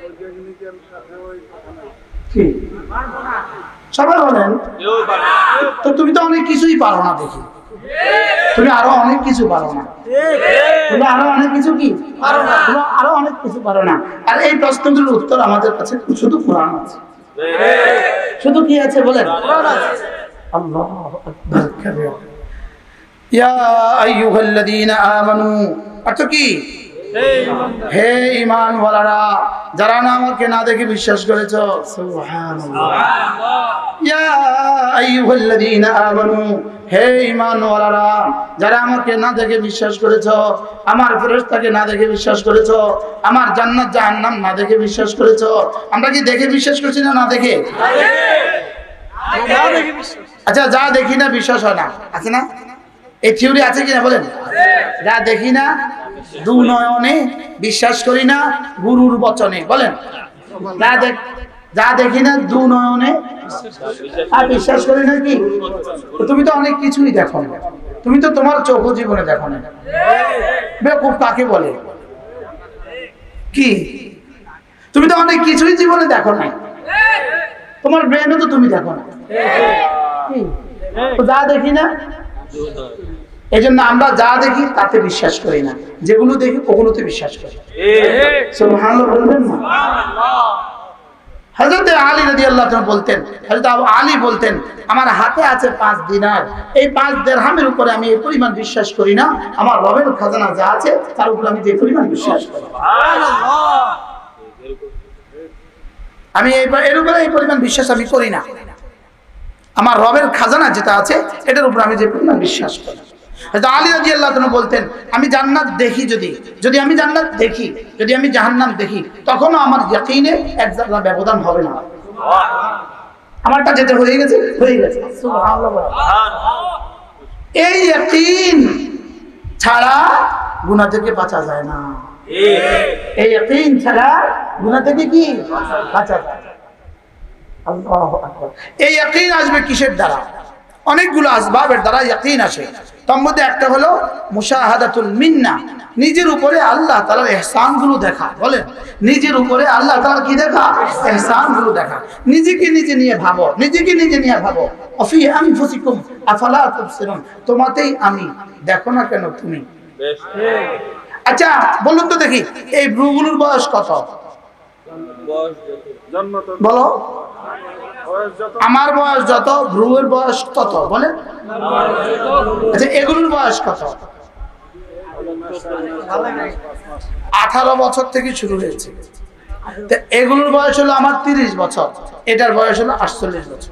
কি সবাই বলেন? তো তুমি তো অনেক কিছুই পারো না দেখি, তুমি আরো অনেক কিছু পারো না, তুমি আরো অনেক কিছু কি পারো না, তুমি আরো অনেক কিছু পারো না। আর এই প্রশ্নগুলোর উত্তর আমাদের কাছে শুধু কোরআন আছে। শুধু কি আছে বলেন? আল্লাহু আকবার কাবীরা। ইয়া আইয়ুহাল্লাযীনা আমানু, অর্থ কি? হে ঈমানওয়ালারা, যারা না আমাকে না দেখে বিশ্বাস করেছো। সুবহানাল্লাহ। ইয়া আইয়ুহাল্লাযীনা আমানু, হে ঈমানওয়ালারা, যারা আমাকে না দেখে বিশ্বাস করেছো, আমার ফেরেশতাকে না দেখে বিশ্বাস করেছো, আমার জান্নাত জাহান্নাম না দেখে বিশ্বাস করেছো। আমরা কি দেখে বিশ্বাস করছি না না দেখে? আচ্ছা যা দেখি না বিশ্বাস হয় না, আছে না? এই থিওরি আছে কিনা বলেন? যা দেখি না দু নয়নে বিশ্বাস করি না গুরুর বচনে, বলেন। যা দেখ যা দেখি না দু নয়নে আর বিশ্বাস করি না কি? তুমি তো অনেক কিছুই দেখো না, তুমি তো তোমার চোখ জীবনে দেখো না। বেকুব কাকে বলে? কি তুমি তো অনেক কিছুই জীবনে দেখো না, তোমার ব্রেনও তো তুমি দেখো না। যা দেখি না, এই জন্য আমরা যা দেখি তাতে বিশ্বাস করি না, যেগুলো দেখি ওগুলোতে বিশ্বাস করি। সুবহানাল্লাহ বলবেন না? হযরত আলী রাদিয়াল্লাহু তাআলা বলতেন, হযরত আবু আলী বলতেন, আমার হাতে আছে পাঁচ দিনার, এই পাঁচ দিরহামের উপরে আমি এই পরিমাণ বিশ্বাস করি না, আমার রবের খাজানা যা আছে তার উপরে আমি যে পরিমাণ বিশ্বাস করি। সুবহানাল্লাহ। আমি এই এর উপরে এই পরিমাণ বিশ্বাস আমি করি না, আমার রবের খাজানা যেটা আছে এটার উপর আমি যে পরিমাণ বিশ্বাস করি। হযরত আলী রাদিয়াল্লাহু তাআলা বলতেন, আমি জান্নাত দেখি, যদি যদি আমি জান্নাত দেখি, যদি আমি জাহান্নাম দেখি, তখনও আমার ইয়াকিনে এক যারা ব্যবধান হবে না। আমারটা যেতে হয়ে গেছে হয়ে গেছে। সুবহানাল্লাহ। এই ইয়াকিন ছাড়া গুনাহ থেকে বাঁচা যায় না। এই ইয়াকিন ছাড়া গুনাহ থেকে কি বাঁচা যায়? আল্লাহু আকবার। এই ইয়াকিন আসবে কিসের দ্বারা? অনেকগুলো আসবাবের দ্বারা ইয়াকিন আসে। তার মধ্যে একটা হলো মুশাহাদাতুল মিন্না, নিজের উপরে আল্লাহ তাআলার ইহসানগুলো দেখা। বলেন, নিজের উপরে আল্লাহ তাআলার কি দেখা? ইহসানগুলো দেখা। নিজেকে নিজে নিয়ে ভাবো, নিজেকে নিজে নিয়ে ভাবো। আফি আনফুসিকুম আফালা তুবসিরুন, তোমাতেই আমি, দেখো না কেন তুমি? আচ্ছা বলুন তো দেখি, এই ভ্রুগুলোর বয়স কত? বলো। আমার বয়স যত, ভ্রুয়ের বয়স তত। বলেন। আচ্ছা এগুলোর বয়স কত? আঠারো বছর থেকে শুরু হয়েছে। এগুলোর বয়স হলো আমার তিরিশ বছর, এটার বয়স হলো আটচল্লিশ বছর।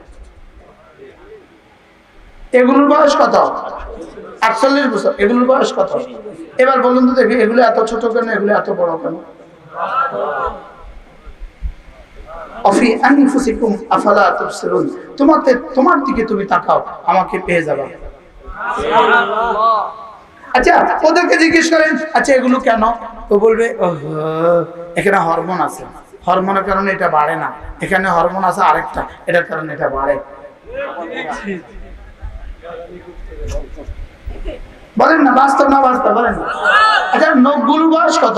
এগুলোর বয়স কত? আটচল্লিশ বছর। এগুলোর বয়স কত? এবার বলুন তো দেখি, এগুলো এত ছোট কেন, এগুলো এত বড় কেন? অফি আনফুসিকুম আফালা তুবসিরুন, তোমাতে তোমার দিকে তুমি তাকাও, আমাকে পেয়ে যাবে। সুবহানাল্লাহ। আচ্ছা ওদেরকে জিজ্ঞেস করেন, আচ্ছা এগুলো কেন? ও বলবে এখানে হরমোন আছে, হরমোনের কারণে এটা বাড়ে না, এখানে হরমোন আছে আরেকটা, এটার কারণে এটা বাড়ে। বলেন না বাস্তব না বাস্তব? বলেন না। আচ্ছা নখগুলোর বয়স কত?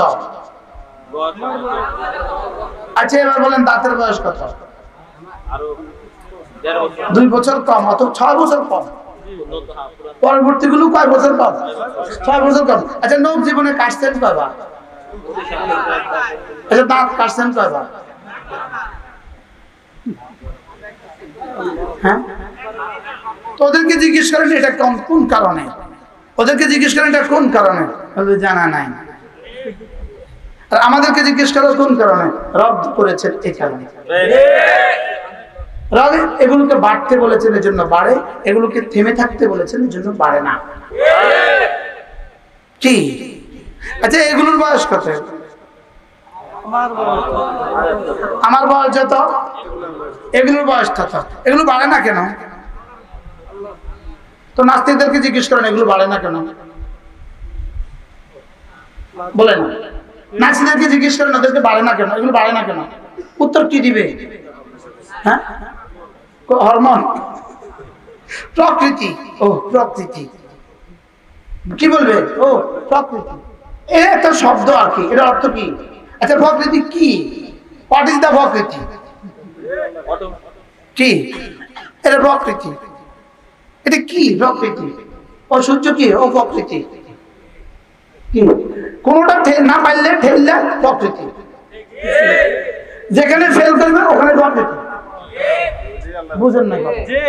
আচ্ছা এবার বলেন দাঁতের বয়স কত? দুই বছর কম, অথবা ছয় বছর কম। পরবর্তী গুলো কয় বছর কম? ছয় বছর কম। আচ্ছা নখ জীবনে কাটছেন কয়বার? আচ্ছা দাঁত কাটছেন কয়বার? হ্যাঁ, তো ওদেরকে জিজ্ঞেস করেন এটা কোন কোন কারণে, ওদেরকে জিজ্ঞেস করেন এটা কোন কারণে, জানা নাই। আর আমাদেরকে জিজ্ঞেস করো কোন কারণে, রব করেছেন এই কারণে। রব এগুলোকে বাড়তে বলেছেন এর জন্য বাড়ে, এগুলোকে থেমে থাকতে বলেছেন এর জন্য বাড়ে না। কি? আচ্ছা এগুলোর বয়স কত? আমার বয়স যত, এগুলোর বয়স তত। এগুলো বাড়ে না কেন? তো নাস্তিকদেরকে জিজ্ঞেস করেন এগুলো বাড়ে না কেন? বলেন। নাস্তিকদেরকে জিজ্ঞেস করেন ওদেরকে বাড়ে না কেন, এগুলো বাড়ে না কেন? উত্তর কি দিবে? হ্যাঁ, হরমোন, প্রকৃতি। ও প্রকৃতি কি বলবে? ও প্রকৃতি, এটা একটা শব্দ আর কি, এটা অর্থ কি? আচ্ছা প্রকৃতি কি? হোয়াট ইজ দ্য প্রকৃতি? কি এটা প্রকৃতি? এটা কি প্রকৃতি? ও সূর্য কি? ও প্রকৃতি। কি কোনটা না পারলে ঠেললে প্রকৃতি, যেখানে ফেল করবে ওখানে প্রকৃতি। বুঝেন না?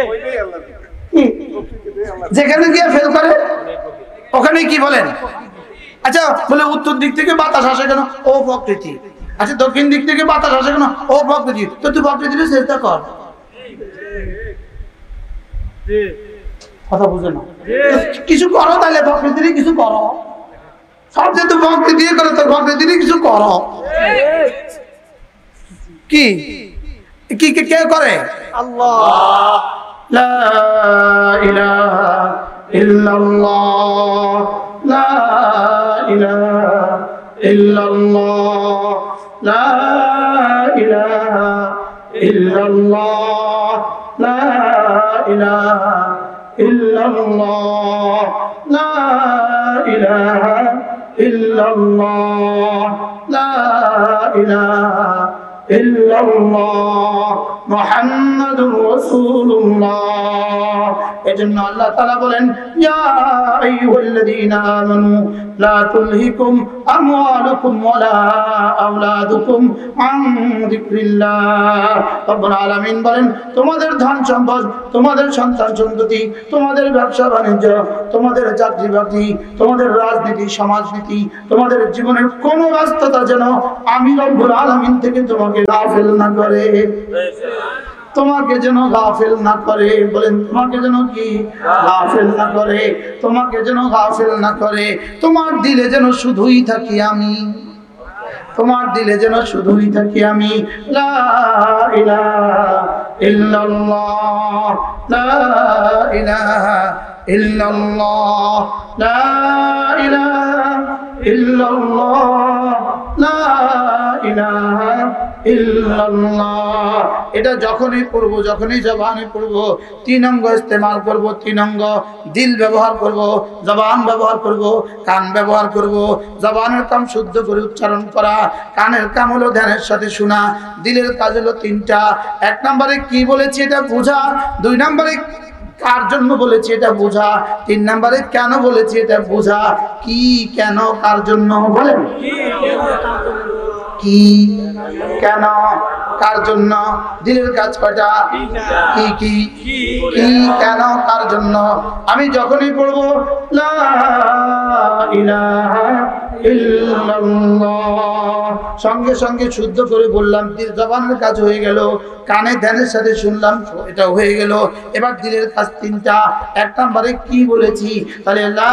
যেখানে গিয়ে ফেল করে ওখানে কি বলেন? আচ্ছা বলে উত্তর দিক থেকে বাতাস আসে কেন? ও প্রকৃতি। আচ্ছা দক্ষিণ দিক থেকে বাতাস আসে কেন? ও প্রকৃতি। তো তুই প্রকৃতির চেষ্টা কর। কথা বুঝে না? কিছু করো তাহলে, প্রকৃতিরই কিছু করো। সব যেহেতু প্রকৃতি দিয়ে করো তো প্রকৃতিরই কিছু করো। কি কি কে করে? আল্লাহ। লা ইলাহা ইল্লাল্লাহ, লা ইলাহা ইল্লাল্লাহ, লা ইলাহা ইল্লাল্লাহ, লা ইলাহা ইল্লাল্লাহ, লা ইলাহা ইল্লাল্লাহ, লা ইলাহা ইল্লাল্লাহ, মুহাম্মাদুর রাসূলুল্লাহ। এজন্য আল্লাহ তাআলা বলেন ইয়া আইয়ুহাল্লাযীনা আমানু লা তুলহিকুম আমওয়ালুকুম ওয়ালা আওলাদুকুম আন যিকরিল্লাহ। রব্বুল আলামিন বলেন তোমাদের ধন সম্পদ, তোমাদের সন্তান সন্ততি, তোমাদের ব্যবসা বাণিজ্য, তোমাদের চাকরি বাকরি, তোমাদের রাজনীতি সমাজনীতি, তোমাদের জীবনের কোন ব্যস্ততা যেন আমি রব্বুল আলামিন থেকে তোমাকে গাফিল না করে, তোমাকে যেন গাফিল না করে। বলেন তোমাকে যেন কি গাফিল না করে, তোমাকে যেন গাফিল না করে। তোমার দিলে যেন শুধুই থাকি আমি, তোমার দিলে যেন শুধুই থাকি আমি। লা ইলাহা ইল্লাল্লাহ, লা ইলাহা ইল্লাল্লাহ, লা ইলাহা ইল্লাল্লাহ, লা ইলাহা ইল্লাল্লাহ। এটা যখনই পড়ব, যখনই জবানে পড়ব, তিন অঙ্গ ইস্তেমাল করব, তিন অঙ্গ দিল ব্যবহার করব, জবান ব্যবহার করব, কান ব্যবহার করব। জবানের কাম শুদ্ধ করে উচ্চারণ করা, কানের কাম হলো ধ্যানের সাথে শোনা, দিলের কাজ হলো তিনটা। এক নম্বরে কি বলেছি এটা বোঝা, দুই নম্বরে কার জন্য বলেছি এটা বোঝা, তিন নম্বরে কেন বলেছি এটা বোঝা। কি কেন কার জন্য বলেন, কি কেন কার জন্য। দিলের কাজ কয়টা, কি কি কি কেন কার জন্য। আমি যখনই পড়বো লা ইলাহা ইল্লাল্লাহ, সঙ্গে সঙ্গে শুদ্ধ করে বললাম, দিল জবানের কাজ হয়ে গেল, কানে ধ্যানের সাথে শুনলাম, এটা হয়ে গেল। এবার দিলের কাজ তিনটা। এক নম্বরে কি বলেছি, তাহলে লা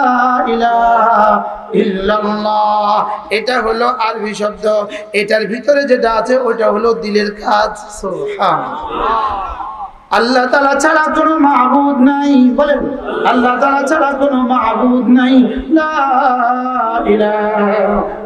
ইলাহা ইল্লাল্লাহ, এটা হলো আরবি শব্দ, এটার ভিতরে যেটা আছে ওটা হলো দিলের কাজ। সুবহানাল্লাহ। আল্লাহ তাআলা ছাড়া কোনো মাবুদ নাই, বলেন আল্লাহ তাআলা ছাড়া কোনো মাবুদ নাই। লা ইলাহা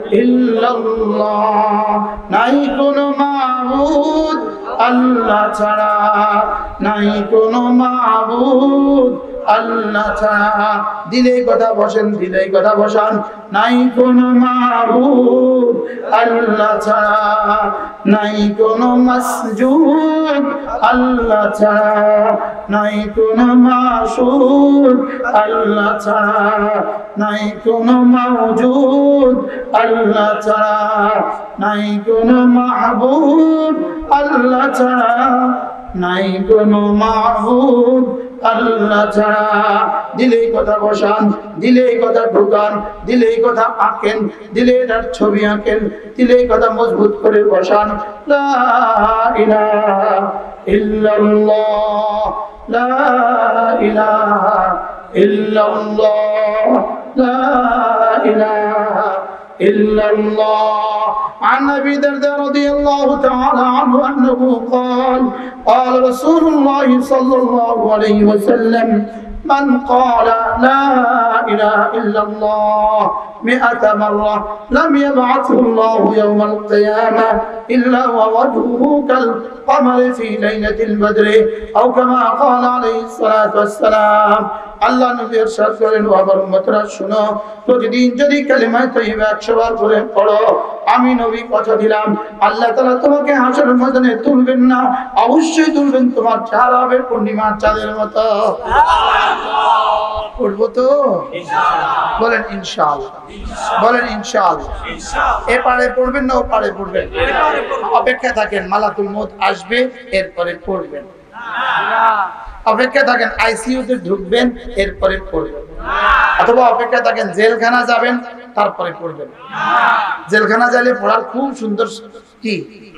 ইল্লাল্লাহ, নাই কোনো মাবুদ আল্লাহ ছাড়া, নাই কোনো মাবুদ আল্লাহ ছাড়া। দিলে কথা বসেন, দিলে কথা বসান, নাই কোনো মাবুদ আল্লাহ ছাড়া, নাই কোনো মাসজুদ আল্লাহ ছাড়া, নাই কোনো মাসুদ আল্লাহ ছাড়া, নাই কোনো মাওজুদ আল্লাহ ছাড়া, নাই কোনো মাহবুব আল্লাহ ছাড়া, নাই কোনো মাহবুব আল্লাহ ছাড়া। দিলেই কথা বসান, দিলেই কথা ঢুকান, দিলেই কথা আঁকেন, দিলে এটার ছবি আঁকেন, দিলেই কথা মজবুত করে বসান। লা ইলাহা ইল্লাল্লাহ, লা ইলাহা ইল্লাল্লাহ, লা ইলাহা ইল্লাল্লাহ। عن أبي الدرداء رضي الله تعالى عنه أنه قال قال رسول الله صلى الله عليه وسلم من قال لا إله إلا الله مئة مرة لم يبعثه الله يوم القيامة إلا ووجهه كالقمر في ليلة البدر أو كما قال عليه الصلاة والسلام। আল্লাহ নবী ইরশাদ করেন, ও আমার উম্মতরা শুনো, প্রতিদিন যদি কালিমা তাইয়্যিবা একশো বার করে পড়ো, আমি নবী কথা দিলাম আল্লাহ তাআলা তোমাকে হাশরের ময়দানে তুলবেন না, অবশ্যই তুলবেন, তোমার চেহারা হবে পূর্ণিমার চাঁদের মতো। সুবহানাল্লাহ। পড়বো তো ইনশাআল্লাহ, বলেন ইনশাআল্লাহ, বলেন ইনশাআল্লাহ। এপারে পড়বেন না ওপারে পড়বেন, অপেক্ষা থাকেন, মালাকুল মউত আসবে এরপরে পড়বেন। অপেক্ষা থাকেন আইসিইউতে ঢুকবেন এরপরে পড়বেন, অথবা অপেক্ষা থাকেন জেলখানা যাবেন তারপরে পড়বেন। জেলখানা যাইলে পড়ার খুব সুন্দর কি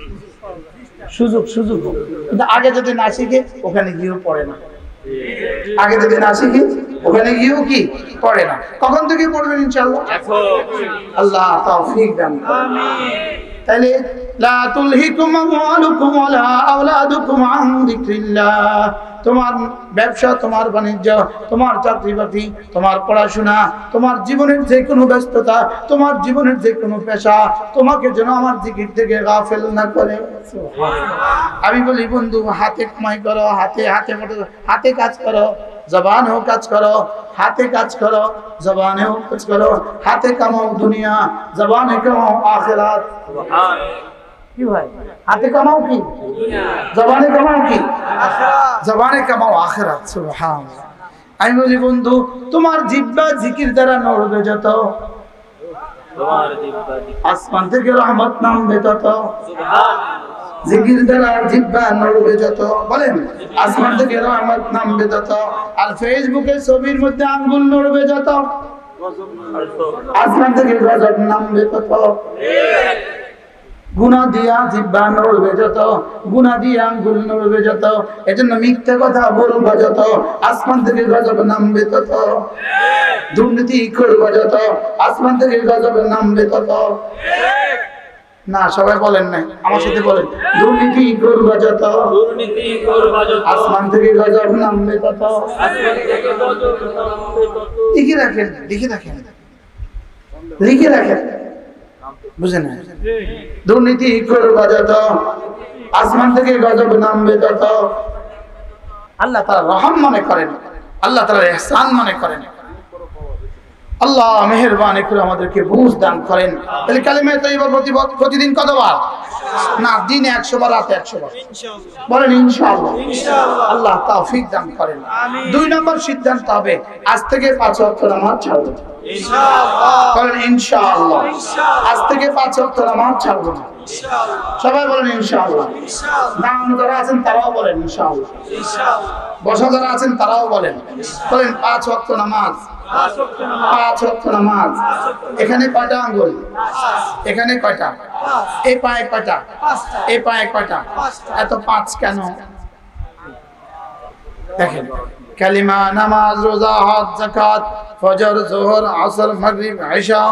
সুযোগ সুযোগ কিন্তু আগে যদি না শিখে ওখানে গিয়েও পড়ে না, আগে যদি না শিখি ওখানে গিয়েও কি পড়ে না। কখন থেকে পড়বেন ইনশাআল্লাহ? আল্লাহ তৌফিক দান করুন। তাহলে লা তুলহিকুম আমওয়ালুকুম ওয়ালা আওলাদুকুম আন যিকরিল্লাহ, তোমার ব্যবসা, তোমার বাণিজ্য, তোমার চাকরি বাকরি, তোমার পড়াশোনা, তোমার জীবনের যে কোনো ব্যস্ততা, তোমার জীবনের যে কোনো পেশা তোমাকে যেন আমার জিকির থেকে গাফেল না করে। আমি বলি বন্ধু, হাতে কামাই করো, হাতে হাতে হাতে কাজ করো, জবানেও কাজ করো, হাতে কাজ করো, জবানেও কাজ করো, হাতে কামাও দুনিয়া, জবানে কামাও আখিরাত। কি ভাই হাতে কামাও কি জবানে কামাও কি জবানে কামাও আখিরাত সুবহানাল্লাহ আমি বলি বন্ধু তোমার জিহ্বা জিকির দ্বারা নড়বে যত তোমার জিহ্বা আসমান থেকে রহমত নামবে তত সুবহানাল্লাহ জিকির দ্বারা জিহ্বা নড়বে যত বলেন আসমান থেকে রহমত নামবে তত আর ফেসবুকে ছবির মধ্যে আঙ্গুল নড়বে যত আসমান থেকে গজব নামবে তত গুনাহ দিয়া জিহ্বা নড়বে যত গুনাহ দিয়া আঙ্গুল নড়বে যত এজন্য মিথ্যা কথা বলবা যত আসমান থেকে গজব নামবে তত দুর্নীতি করবা যত আসমান থেকে গজব নামবে তত না সবাই বলেন নাই আমার সাথে বলেন দুর্নীতি করবা যত দুর্নীতি করবা যত আসমান থেকে গজব নামবে তত আসমান থেকে গজব নামবে তত লিখে রাখেন লিখে রাখেন লিখে রাখেন বুঝেন না দুর্নীতি করবা যত আসমান থেকে গজব নামবে তত আল্লাহ তাআলা রহম মনে করেন আল্লাহ তাআলার ইহসান মনে করেন আল্লাহ মেহেরবানি করে আমাদেরকে বুঝ দান করেন তাহলে কালিমা তাইয়্যিবা প্রতিদিন কতবার না দিনে একশো বার রাতে একশো বার ইনশাআল্লাহ বলেন ইনশাআল্লাহ ইনশাআল্লাহ আল্লাহ তৌফিক দান করেন আমিন দুই নম্বর সিদ্ধান্ত হবে আজ থেকে পাঁচ ওয়াক্ত নামাজ ছাড়ব ইনশাআল্লাহ বলেন ইনশাআল্লাহ ইনশাআল্লাহ আজ থেকে পাঁচ ওয়াক্ত নামাজ ছাড়ব ইনশাআল্লাহ সবাই বলেন ইনশাআল্লাহ ইনশাআল্লাহ নাম যারা আছেন তারাও বলেন ইনশাআল্লাহ ইনশাআল্লাহ বসা যারা আছেন তারাও বলেন বলেন পাঁচ ওয়াক্ত নামাজ পাঁচ ওয়াক্ত নামাজ এখানে কয়টা আঙ্গুল এখানে কয়টা এই পায়ে কয়টা এই পায়ে কয়টা এত পাঁচ কেন দেখেন কালিমা নামাজ রোজা হজ যাকাত ফজর যোহর আসর মাগরিব ইশা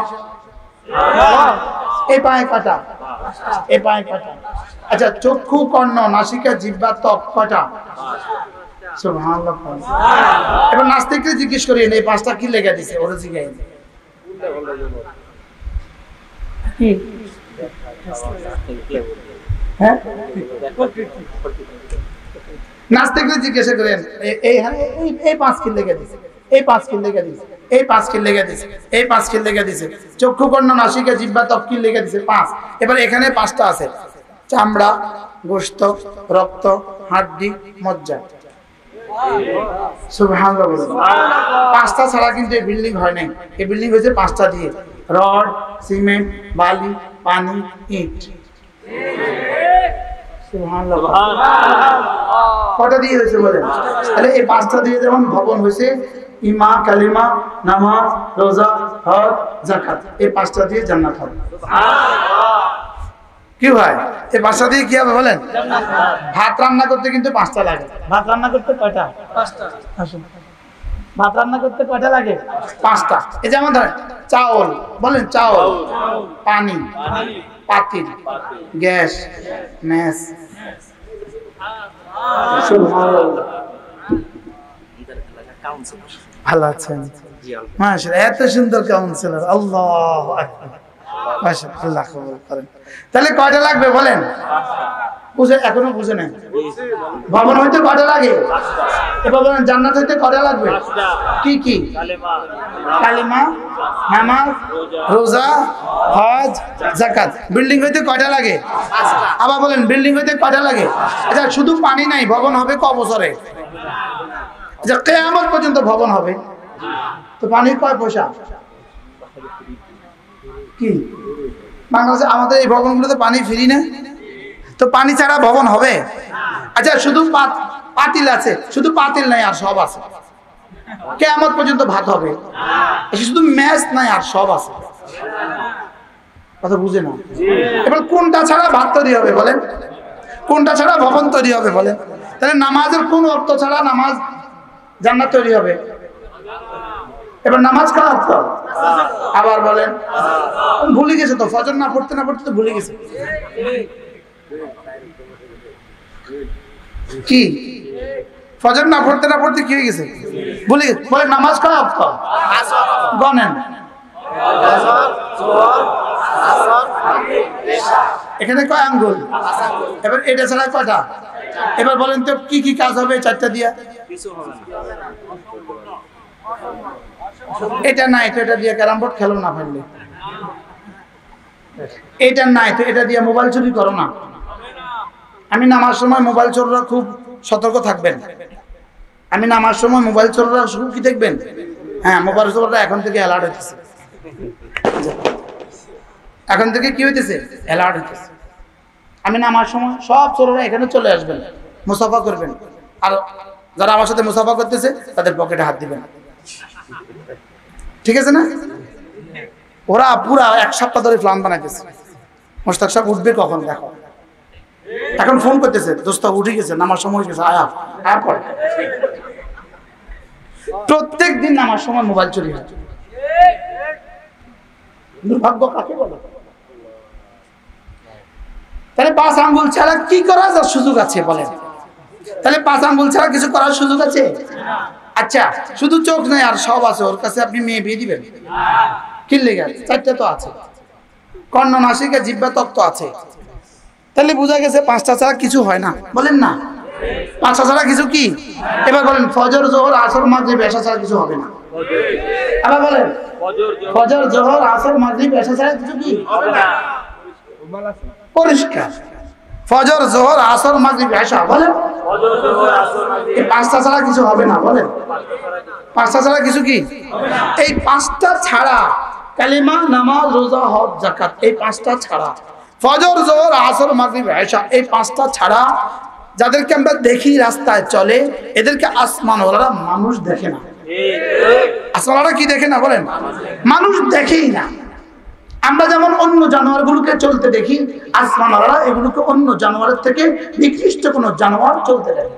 এই পায়ে কয়টা এই পায়ে কয়টা আচ্ছা চক্ষু কর্ণ নাসিকা জিহ্বা ত্বক কয়টা সুবহানাল্লাহ এবার নাস্তিককে জিজ্ঞেস করি এই পাঁচটা কি লেখা দিছে ওরা জিজ্ঞাই কি হ্যাঁ নাস্তিককে জিজ্ঞেস করেন এই এই এই পাঁচ কি লেখা দিছে এই পাঁচ কি লেখা দিছে এই পাঁচ কি লেখা দিছে এই পাঁচ কি লেখা দিছে চক্ষু কর্ণ নাসিকা জিহ্বা ত্বক কি লেখা দিছে পাঁচ এবার এখানে পাঁচটা আছে চামড়া গোশত রক্ত হাড়ি মজ্জা সুবহানাল্লাহ পাঁচটা ছাড়া কিন্তু এই বিল্ডিং হয় নাই এই বিল্ডিং হয়েছে পাঁচটা দিয়ে রড সিমেন্ট বালি পানি ইট সুবহানাল্লাহ কটা দিয়ে হয়েছে বলেন তাহলে এই পাঁচটা দিয়ে যেমন ভবন হয়েছে ইমা কালিমা নামাজ রোজা হজ যাকাত এই পাঁচটা দিয়ে জান্নাত হবে কি ভাই এই পাঁচটা দিয়ে কি হবে বলেন ভাত রান্না করতে কিন্তু পাঁচটা লাগে ভাত রান্না করতে কয়টা পাঁচটা আসুন ভাত রান্না করতে কয়টা লাগে পাঁচটা এই যেমন ধরেন চাউল বলেন চাউল পানি পাতিল গ্যাস মেস ভালো আছেন মাশাআল্লাহ এত সুন্দর কাউন্সিলর আল্লাহু আকবার মাশাআল্লাহ আল্লাহ কবুল করেন তাহলে কয়টা লাগবে বলেন বুঝে এখনো বুঝে নেন ভবন হইতে কয়টা লাগে এবার বলেন জান্নাত হইতে কয়টা লাগবে কি কি কালিমা কালিমা নামাজ রোজা হজ যাকাত বিল্ডিং হইতে কয়টা লাগে আবার বলেন বিল্ডিং হইতে কয়টা লাগে আচ্ছা শুধু পানি নাই ভবন হবে ক বছরে আচ্ছা কিয়ামত পর্যন্ত ভবন হবে তো পানির কয় পয়সা কি বাংলাদেশে আমাদের এই ভবনগুলোতে পানি ফ্রি না তো পানি ছাড়া ভবন হবে আচ্ছা শুধু পাতিল আছে শুধু পাতিল নাই আর সব আছে কিয়ামত পর্যন্ত ভাত হবে শুধু ম্যাচ নাই আর সব আছে কথা বুঝে না এবার কোনটা ছাড়া ভাত তৈরি হবে বলেন কোনটা ছাড়া ভবন তৈরি হবে বলেন তাহলে নামাজের কোন অর্থ ছাড়া নামাজ জান্নাত তৈরি হবে এবার নামাজ কার অর্থ আবার বলেন ভুলে গেছে তো ফজর না পড়তে না পড়তে তো ভুলে গেছে কি ফজর না পড়তে না পড়তে কি হয়ে গেছে ভুলে গেছে বলে নামাজ কার অর্থ গণেন এখানে কয় আঙ্গুল এবার এটা ছাড়া কয়টা এবার বলেন তো কি কি কাজ হবে চারটা দিয়া এটা না এটা এটা দিয়ে ক্যারাম বোর্ড খেলো না ফেললে এটা নাই তো এটা দিয়ে মোবাইল চুরি করো না। আমি নামার সময় মোবাইল চোররা খুব সতর্ক থাকবেন। আমি নামার সময় মোবাইল চোররা শুধু কি দেখবেন, হ্যাঁ মোবাইল চোররা এখন থেকে অ্যালার্ট হইতেছে, এখন থেকে কি হইতেছে অ্যালার্ট হইতেছে। আমি নামার সময় সব চোররা এখানে চলে আসবেন, মুসাফা করবেন, আর যারা আমার সাথে মুসাফা করতেছে তাদের পকেটে হাত দিবেন, ঠিক আছে না? ওরা পুরা এক সপ্তাহ ধরে প্ল্যান বানাইতেছে মোশতাক সাহেব উঠবে কখন, দেখো এখন ফোন করতেছে, দোস্ত উঠে গেছে, নামার সময় হয়ে গেছে, আয়া আয়া পড়ে। প্রত্যেক দিন নামার সময় মোবাইল চুরি হয়। দুর্ভাগ্য কাকে বলো? তাহলে পাঁচ আঙ্গুল ছাড়া কি করার সুযোগ আছে বলেন? তাহলে পাঁচ আঙ্গুল ছাড়া কিছু করার সুযোগ আছে? আচ্ছা শুধু চোখ নাই আর সব আছে, ওর কাছে আপনি মেয়ে বিয়ে দিবেন? কি লেগে চারটা তো আছে, কর্ণ নাসিকা জিহ্বা ত্বক তো আছে, তাহলে বোঝা গেছে পাঁচটা ছাড়া কিছু হয় না, বলেন না? পাঁচটা ছাড়া কিছু কি? এবার বলেন ফজর জোহর আসর মাগরিব এশা ছাড়া কিছু হবে না। আবার বলেন ফজর জোহর আসর মাগরিব এশা ছাড়া কিছু কি হবে না? পরিষ্কার ফজর জোহর আসর মাগরিব এশা, বলেন ফজর জোহর আসর মাগরিব এই পাঁচটা ছাড়া কিছু হবে না, বলেন পাঁচটা ছাড়া কিছু কি হবে না? এই পাঁচটা ছাড়া কালিমা, নামাজ, রোজা, হজ, যাকাত, এই পাঁচটা ছাড়া ফজর জোহর আসর মাগরিব এশা এই পাঁচটা ছাড়া যাদেরকে আমরা দেখি রাস্তায় চলে, এদেরকে আসমানওয়ালারা মানুষ দেখে না। আসমানওয়ালারা কি দেখে না বলেন? মানুষ দেখেই না। আমরা যেমন অন্য জানোয়ারগুলোকে চলতে দেখি, আসমানওয়ালারা এগুলোকে অন্য জানোয়ারের থেকে নিকৃষ্ট কোনো জানোয়ার চলতে দেখে।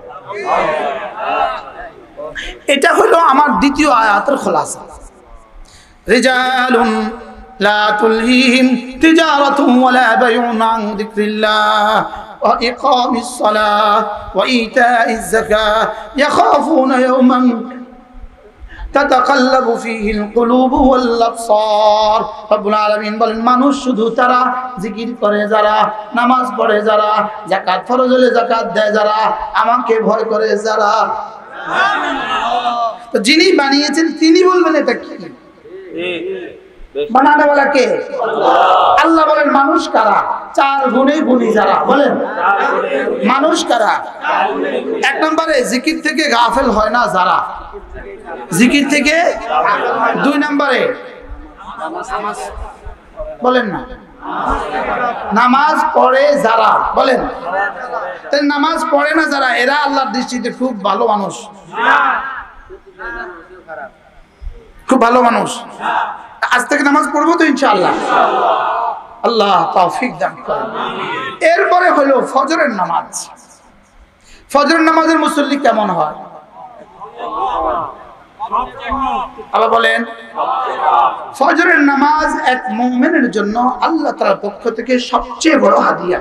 এটা হলো আমার দ্বিতীয় আয়াতের খোলাসা। রিজালুন লা তুলহিহিম তিজারাতুন ওয়ালা বাইউন আন যিকরিল্লাহ ওয়া ইকামিস সালাহ ওয়া ইতাইজ যাকাত ইয়াখাফুনা ইয়াওমান তাতাকাল্লাবু ফীহিল কুলুবু ওয়াল আবসার। রব্বুল আলামিন বলেন মানুষ শুধু তারা জিকির করে যারা, নামাজ পড়ে যারা, যাকাত ফরজ হলে যাকাত দেয় যারা, আমাকে ভয় করে যারা। তো যিনি বানিয়েছেন তিনি বলবেন এটা কি? বানানে वाला কে? আল্লাহ বলেন মানুষ কারা? চার গুণে গুণী যারা, বলেন মানুষ কারা? এক নম্বরে জিকির থেকে গাফেল হয় না যারা, জিকির থেকে। দুই নম্বরে বলেন না নামাজ পড়ে যারা, বলেন তাই নামাজ পড়ে না যারা, এরা আল্লাহর দৃষ্টিতে খুব ভালো মানুষ, খুব ভালো মানুষ। আজ থেকে নামাজ পড়বো তো ইনশাআল্লাহ, আল্লাহ তৌফিক দান করেন। এরপরে হলো ফজরের নামাজ। ফজরের নামাজের মুসল্লি কেমন হয়? আবার বলেন ফজরের নামাজ এক মুমিনের জন্য আল্লাহ তাআলার পক্ষ থেকে সবচেয়ে বড় হাদিয়া।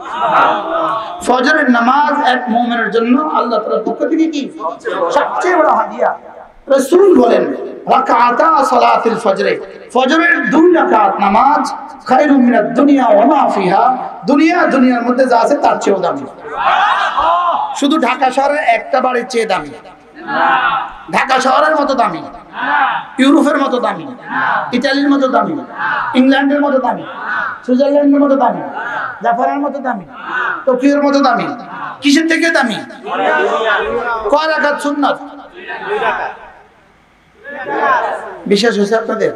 ফজরের নামাজ এক মুমিনের জন্য আল্লাহ তাআলার পক্ষ থেকে কি সবচেয়ে বড় হাদিয়া। রাসূল বলেন রাকাতা সালাতুল ফজর, ফজরের দুই রাকাত নামাজ খায়রুম মিনাদ দুনিয়া ওয়া মা ফিহা, দুনিয়া দুনিয়ার মধ্যে যা আছে তার চেয়েও দামি। শুধু ঢাকা শহরের একটা বাড়ির চেয়ে দামি না, ঢাকা শহরের মতো দামি, ইউরোপের মতো দামি, ইতালির মতো দামি, ইংল্যান্ডের মতো দামি, সুইজারল্যান্ডের মতো দামি, জাপানের মতো দামি, টোকিওর মতো দামি। কিসের থেকে দামি? কয় রাকাত সুন্নাত? বিশ্বাস হয়েছে আপনাদের?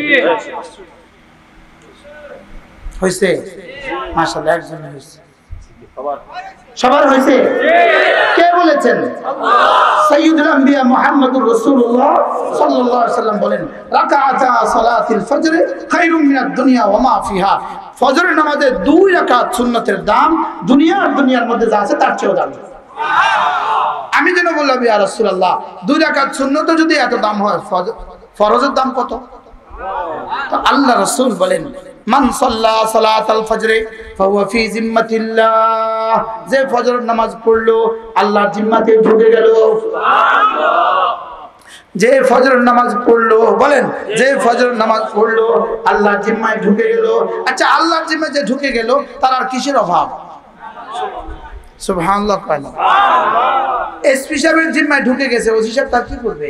হয়েছে মাশাআল্লাহ, একজন হয়েছে, সবার হয়েছে। কে বলেছেন? সাইয়্যিদুল আম্বিয়া মুহাম্মদুর রাসূলুল্লাহ সাল্লাল্লাহু আলাইহি ওয়াসাল্লাম বলেন রাকাতা সালাতুল ফজর খায়রুম মিনাদ দুনিয়া ওয়া মা ফিহা, ফজরের নামাজের দুই রাকাত সুন্নাতের দাম দুনিয়া আর দুনিয়ার মধ্যে যা আছে তার চেয়েও দামি। আমি যেন বললাম ইয়া রাসূলুল্লাহ দুই রাকাত সুন্নাত যদি এত দাম হয়, ফরজের দাম কত? তো আল্লাহ রাসূল বলেন মান সাল্লা সালাতাল ফজর ফাহুয়া ফি জিম্মাতিল্লাহ, যে ফজর নামাজ পড়লো আল্লাহর জিম্মাতে ঢুকে গেল। সুবহানাল্লাহ। যে ফজর নামাজ পড়লো, বলেন যে ফজর নামাজ পড়লো আল্লাহর জিম্মায় ঢুকে গেল। আচ্ছা আল্লাহর জিম্মায় যে ঢুকে গেল তার আর কিসের অভাব? সুবহানাল্লাহ। সুবহানাল্লাহ। এসপি সাহেবের জিম্মায় ঢুকে গেছে, ওসি সাহেব তার কি করবে?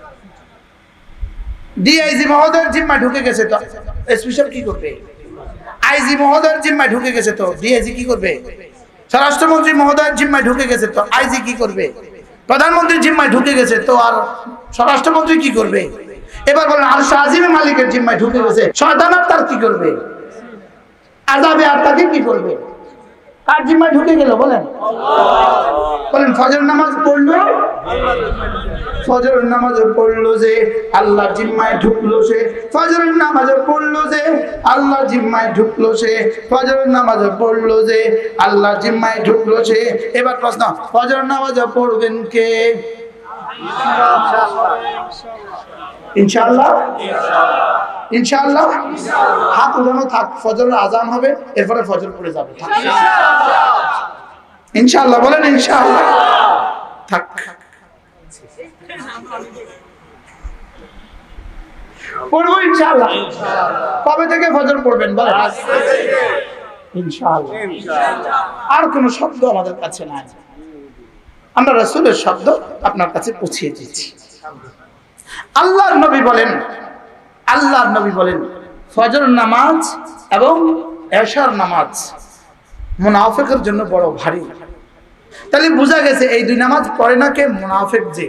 ডিআইজি মহোদয়ের জিম্মায় ঢুকে গেছে, তো এসপি সাহেব কি করবে? আইজি মহোদয়ের জিম্মায় ঢুকে গেছে, তো ডিআইজি কি করবে? স্বরাষ্ট্রমন্ত্রী মহোদয়ের জিম্মায় ঢুকে গেছে, তো আইজি কি করবে? প্রধানমন্ত্রীর জিম্মায় ঢুকে গেছে, তো আর স্বরাষ্ট্রমন্ত্রী কি করবে? এবার বলেন আরশ আজিমে মালিকের জিম্মায় ঢুকে গেছে, শয়তান আর তার কি করবে? আযাবে আর তাকে কি করবে? কার জিম্মায় ঢুকে গেল বলেন? বলেন ফজর নামাজ পড়লো, ফজর নামাজ পড়লো যে আল্লাহর জিম্মায় ঢুকলো সে, ফজর নামাজ পড়লো যে আল্লাহর জিম্মায় ঢুকলো সে, ফজর নামাজ পড়লো যে আল্লাহর জিম্মায় ঢুকলো সে। এবার প্রশ্ন, ফজর নামাজ পড়বেন কে? ইনশাআল্লাহ, ইনশাআল্লাহ। হাত উঠানো থাক, ফজরের আজান হবে, এরপরে ফজর পড়ে যাবে। ইনশাআল্লাহ বলেন, ইনশাআল্লাহ থাক। পড়বো ইনশাআল্লাহ। কবে থেকে ফজর পড়বেন বলেন? ইনশাআল্লাহ। আর কোন শব্দ আমাদের কাছে নাই, আমরা রাসূলের শব্দ আপনার কাছে পৌঁছিয়ে দিচ্ছি। আল্লাহর নবী বলেন, আল্লাহর নবী বলেন ফজর নামাজ এবং এশার নামাজ মুনাফিকের জন্য বড় ভারী। তাহলে বোঝা গেছে এই দুই নামাজ পড়ে না কে? মুনাফিক যে,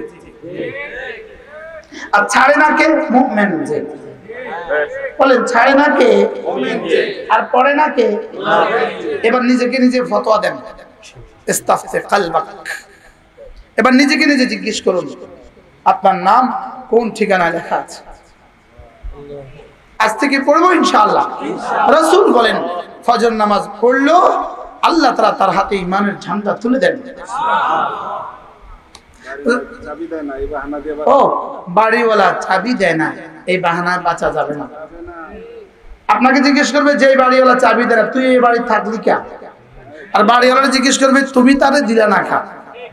আর ছাড়ে না কে? মুমিন যে। বলেন ছাড়ে না কে? মুমিন যে, আর পড়ে না কে? মুনাফিক যে। এবার নিজেকে নিজে ফতোয়া দেন, ইস্তাফতি কলবাক। এবার নিজেকে নিজে জিজ্ঞেস করুন, আপনার নাম কোন ঠিকানায় লেখা আছে? আজ থেকে পড়বো ইনশাআল্লাহ। রাসূল বলেন ফজর নামাজ পড়লো, আল্লাহ তাআলা তার হাতে ঈমানের ঝান্ডা তুলে দেন। ও বাড়িওয়ালা চাবি দেয় না, এই বাহানায় বাঁচা যাবে না। আপনাকে জিজ্ঞেস করবে যে বাড়িওয়ালা চাবি দেয় না, তুই এই বাড়ি থাকলি কে? আর বাড়িওয়ালা জিজ্ঞেস করবে তুমি তারে দিলা না খা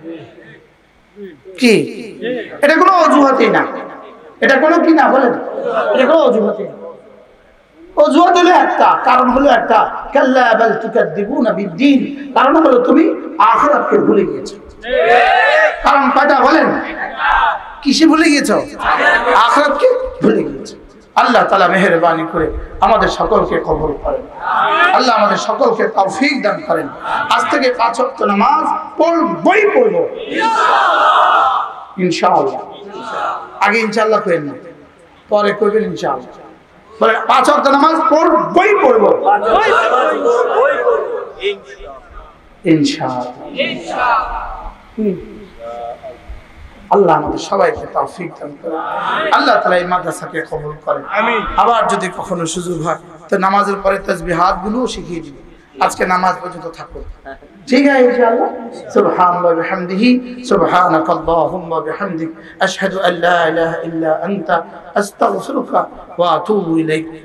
কি? এটা কোনো অজুহাতই না, এটা কোনো কি না বলেন, এটা কোনো অজুহাতই না। অজুহাত হলো একটা, কারণ হলো একটা, কাল্লা বাল তুকাদ্দিবুনা বিদ্দীন, কারণ হলো তুমি আখিরাতকে ভুলে গিয়েছো। কারণ কয়টা বলেন? কিসে ভুলে গিয়েছো? আখিরাতকে ভুলে গিয়েছো। আল্লাহ তাআলা মেহেরবানি করে আমাদের সকলকে কবুল করেন, আল্লাহ আমাদের সকলকে তৌফিক দান করেন। আজ থেকে পাঁচ ওয়াক্ত নামাজ পড়বই পড়বো ইনশাআল্লাহ। আগে ইনশাআল্লাহ কইেন না, পরে কইবেন ইনশাআল্লাহ। বলে পাঁচ ওয়াক্ত নামাজ পড়বই পড়বো ইনশাআল্লাহ, ইনশাআল্লাহ। আল্লাহ আমাদের সবাইকে তৌফিক দান করেন, আল্লাহ তাআলা এই মাদ্রাসাকে কবুল করেন। আমিন। আবার যদি কখনো সুযোগ হয় তো নামাজের পরে তাসবিহাত গুলো শিখিয়ে দিবেন। আজকে নামাজ পর্যন্ত থাকুন, ঠিক আছে ইনশাআল্লাহ। সুবহানাল্লাহি ওয়া বিহামদিহি, সুবহানাকাল্লাহুম্মা ওয়া বিহামদিক, আশহাদু আল্লা ইলাহা ইল্লা আনতা, আস্তাগফিরুকা ওয়া আতুবু ইলাইক।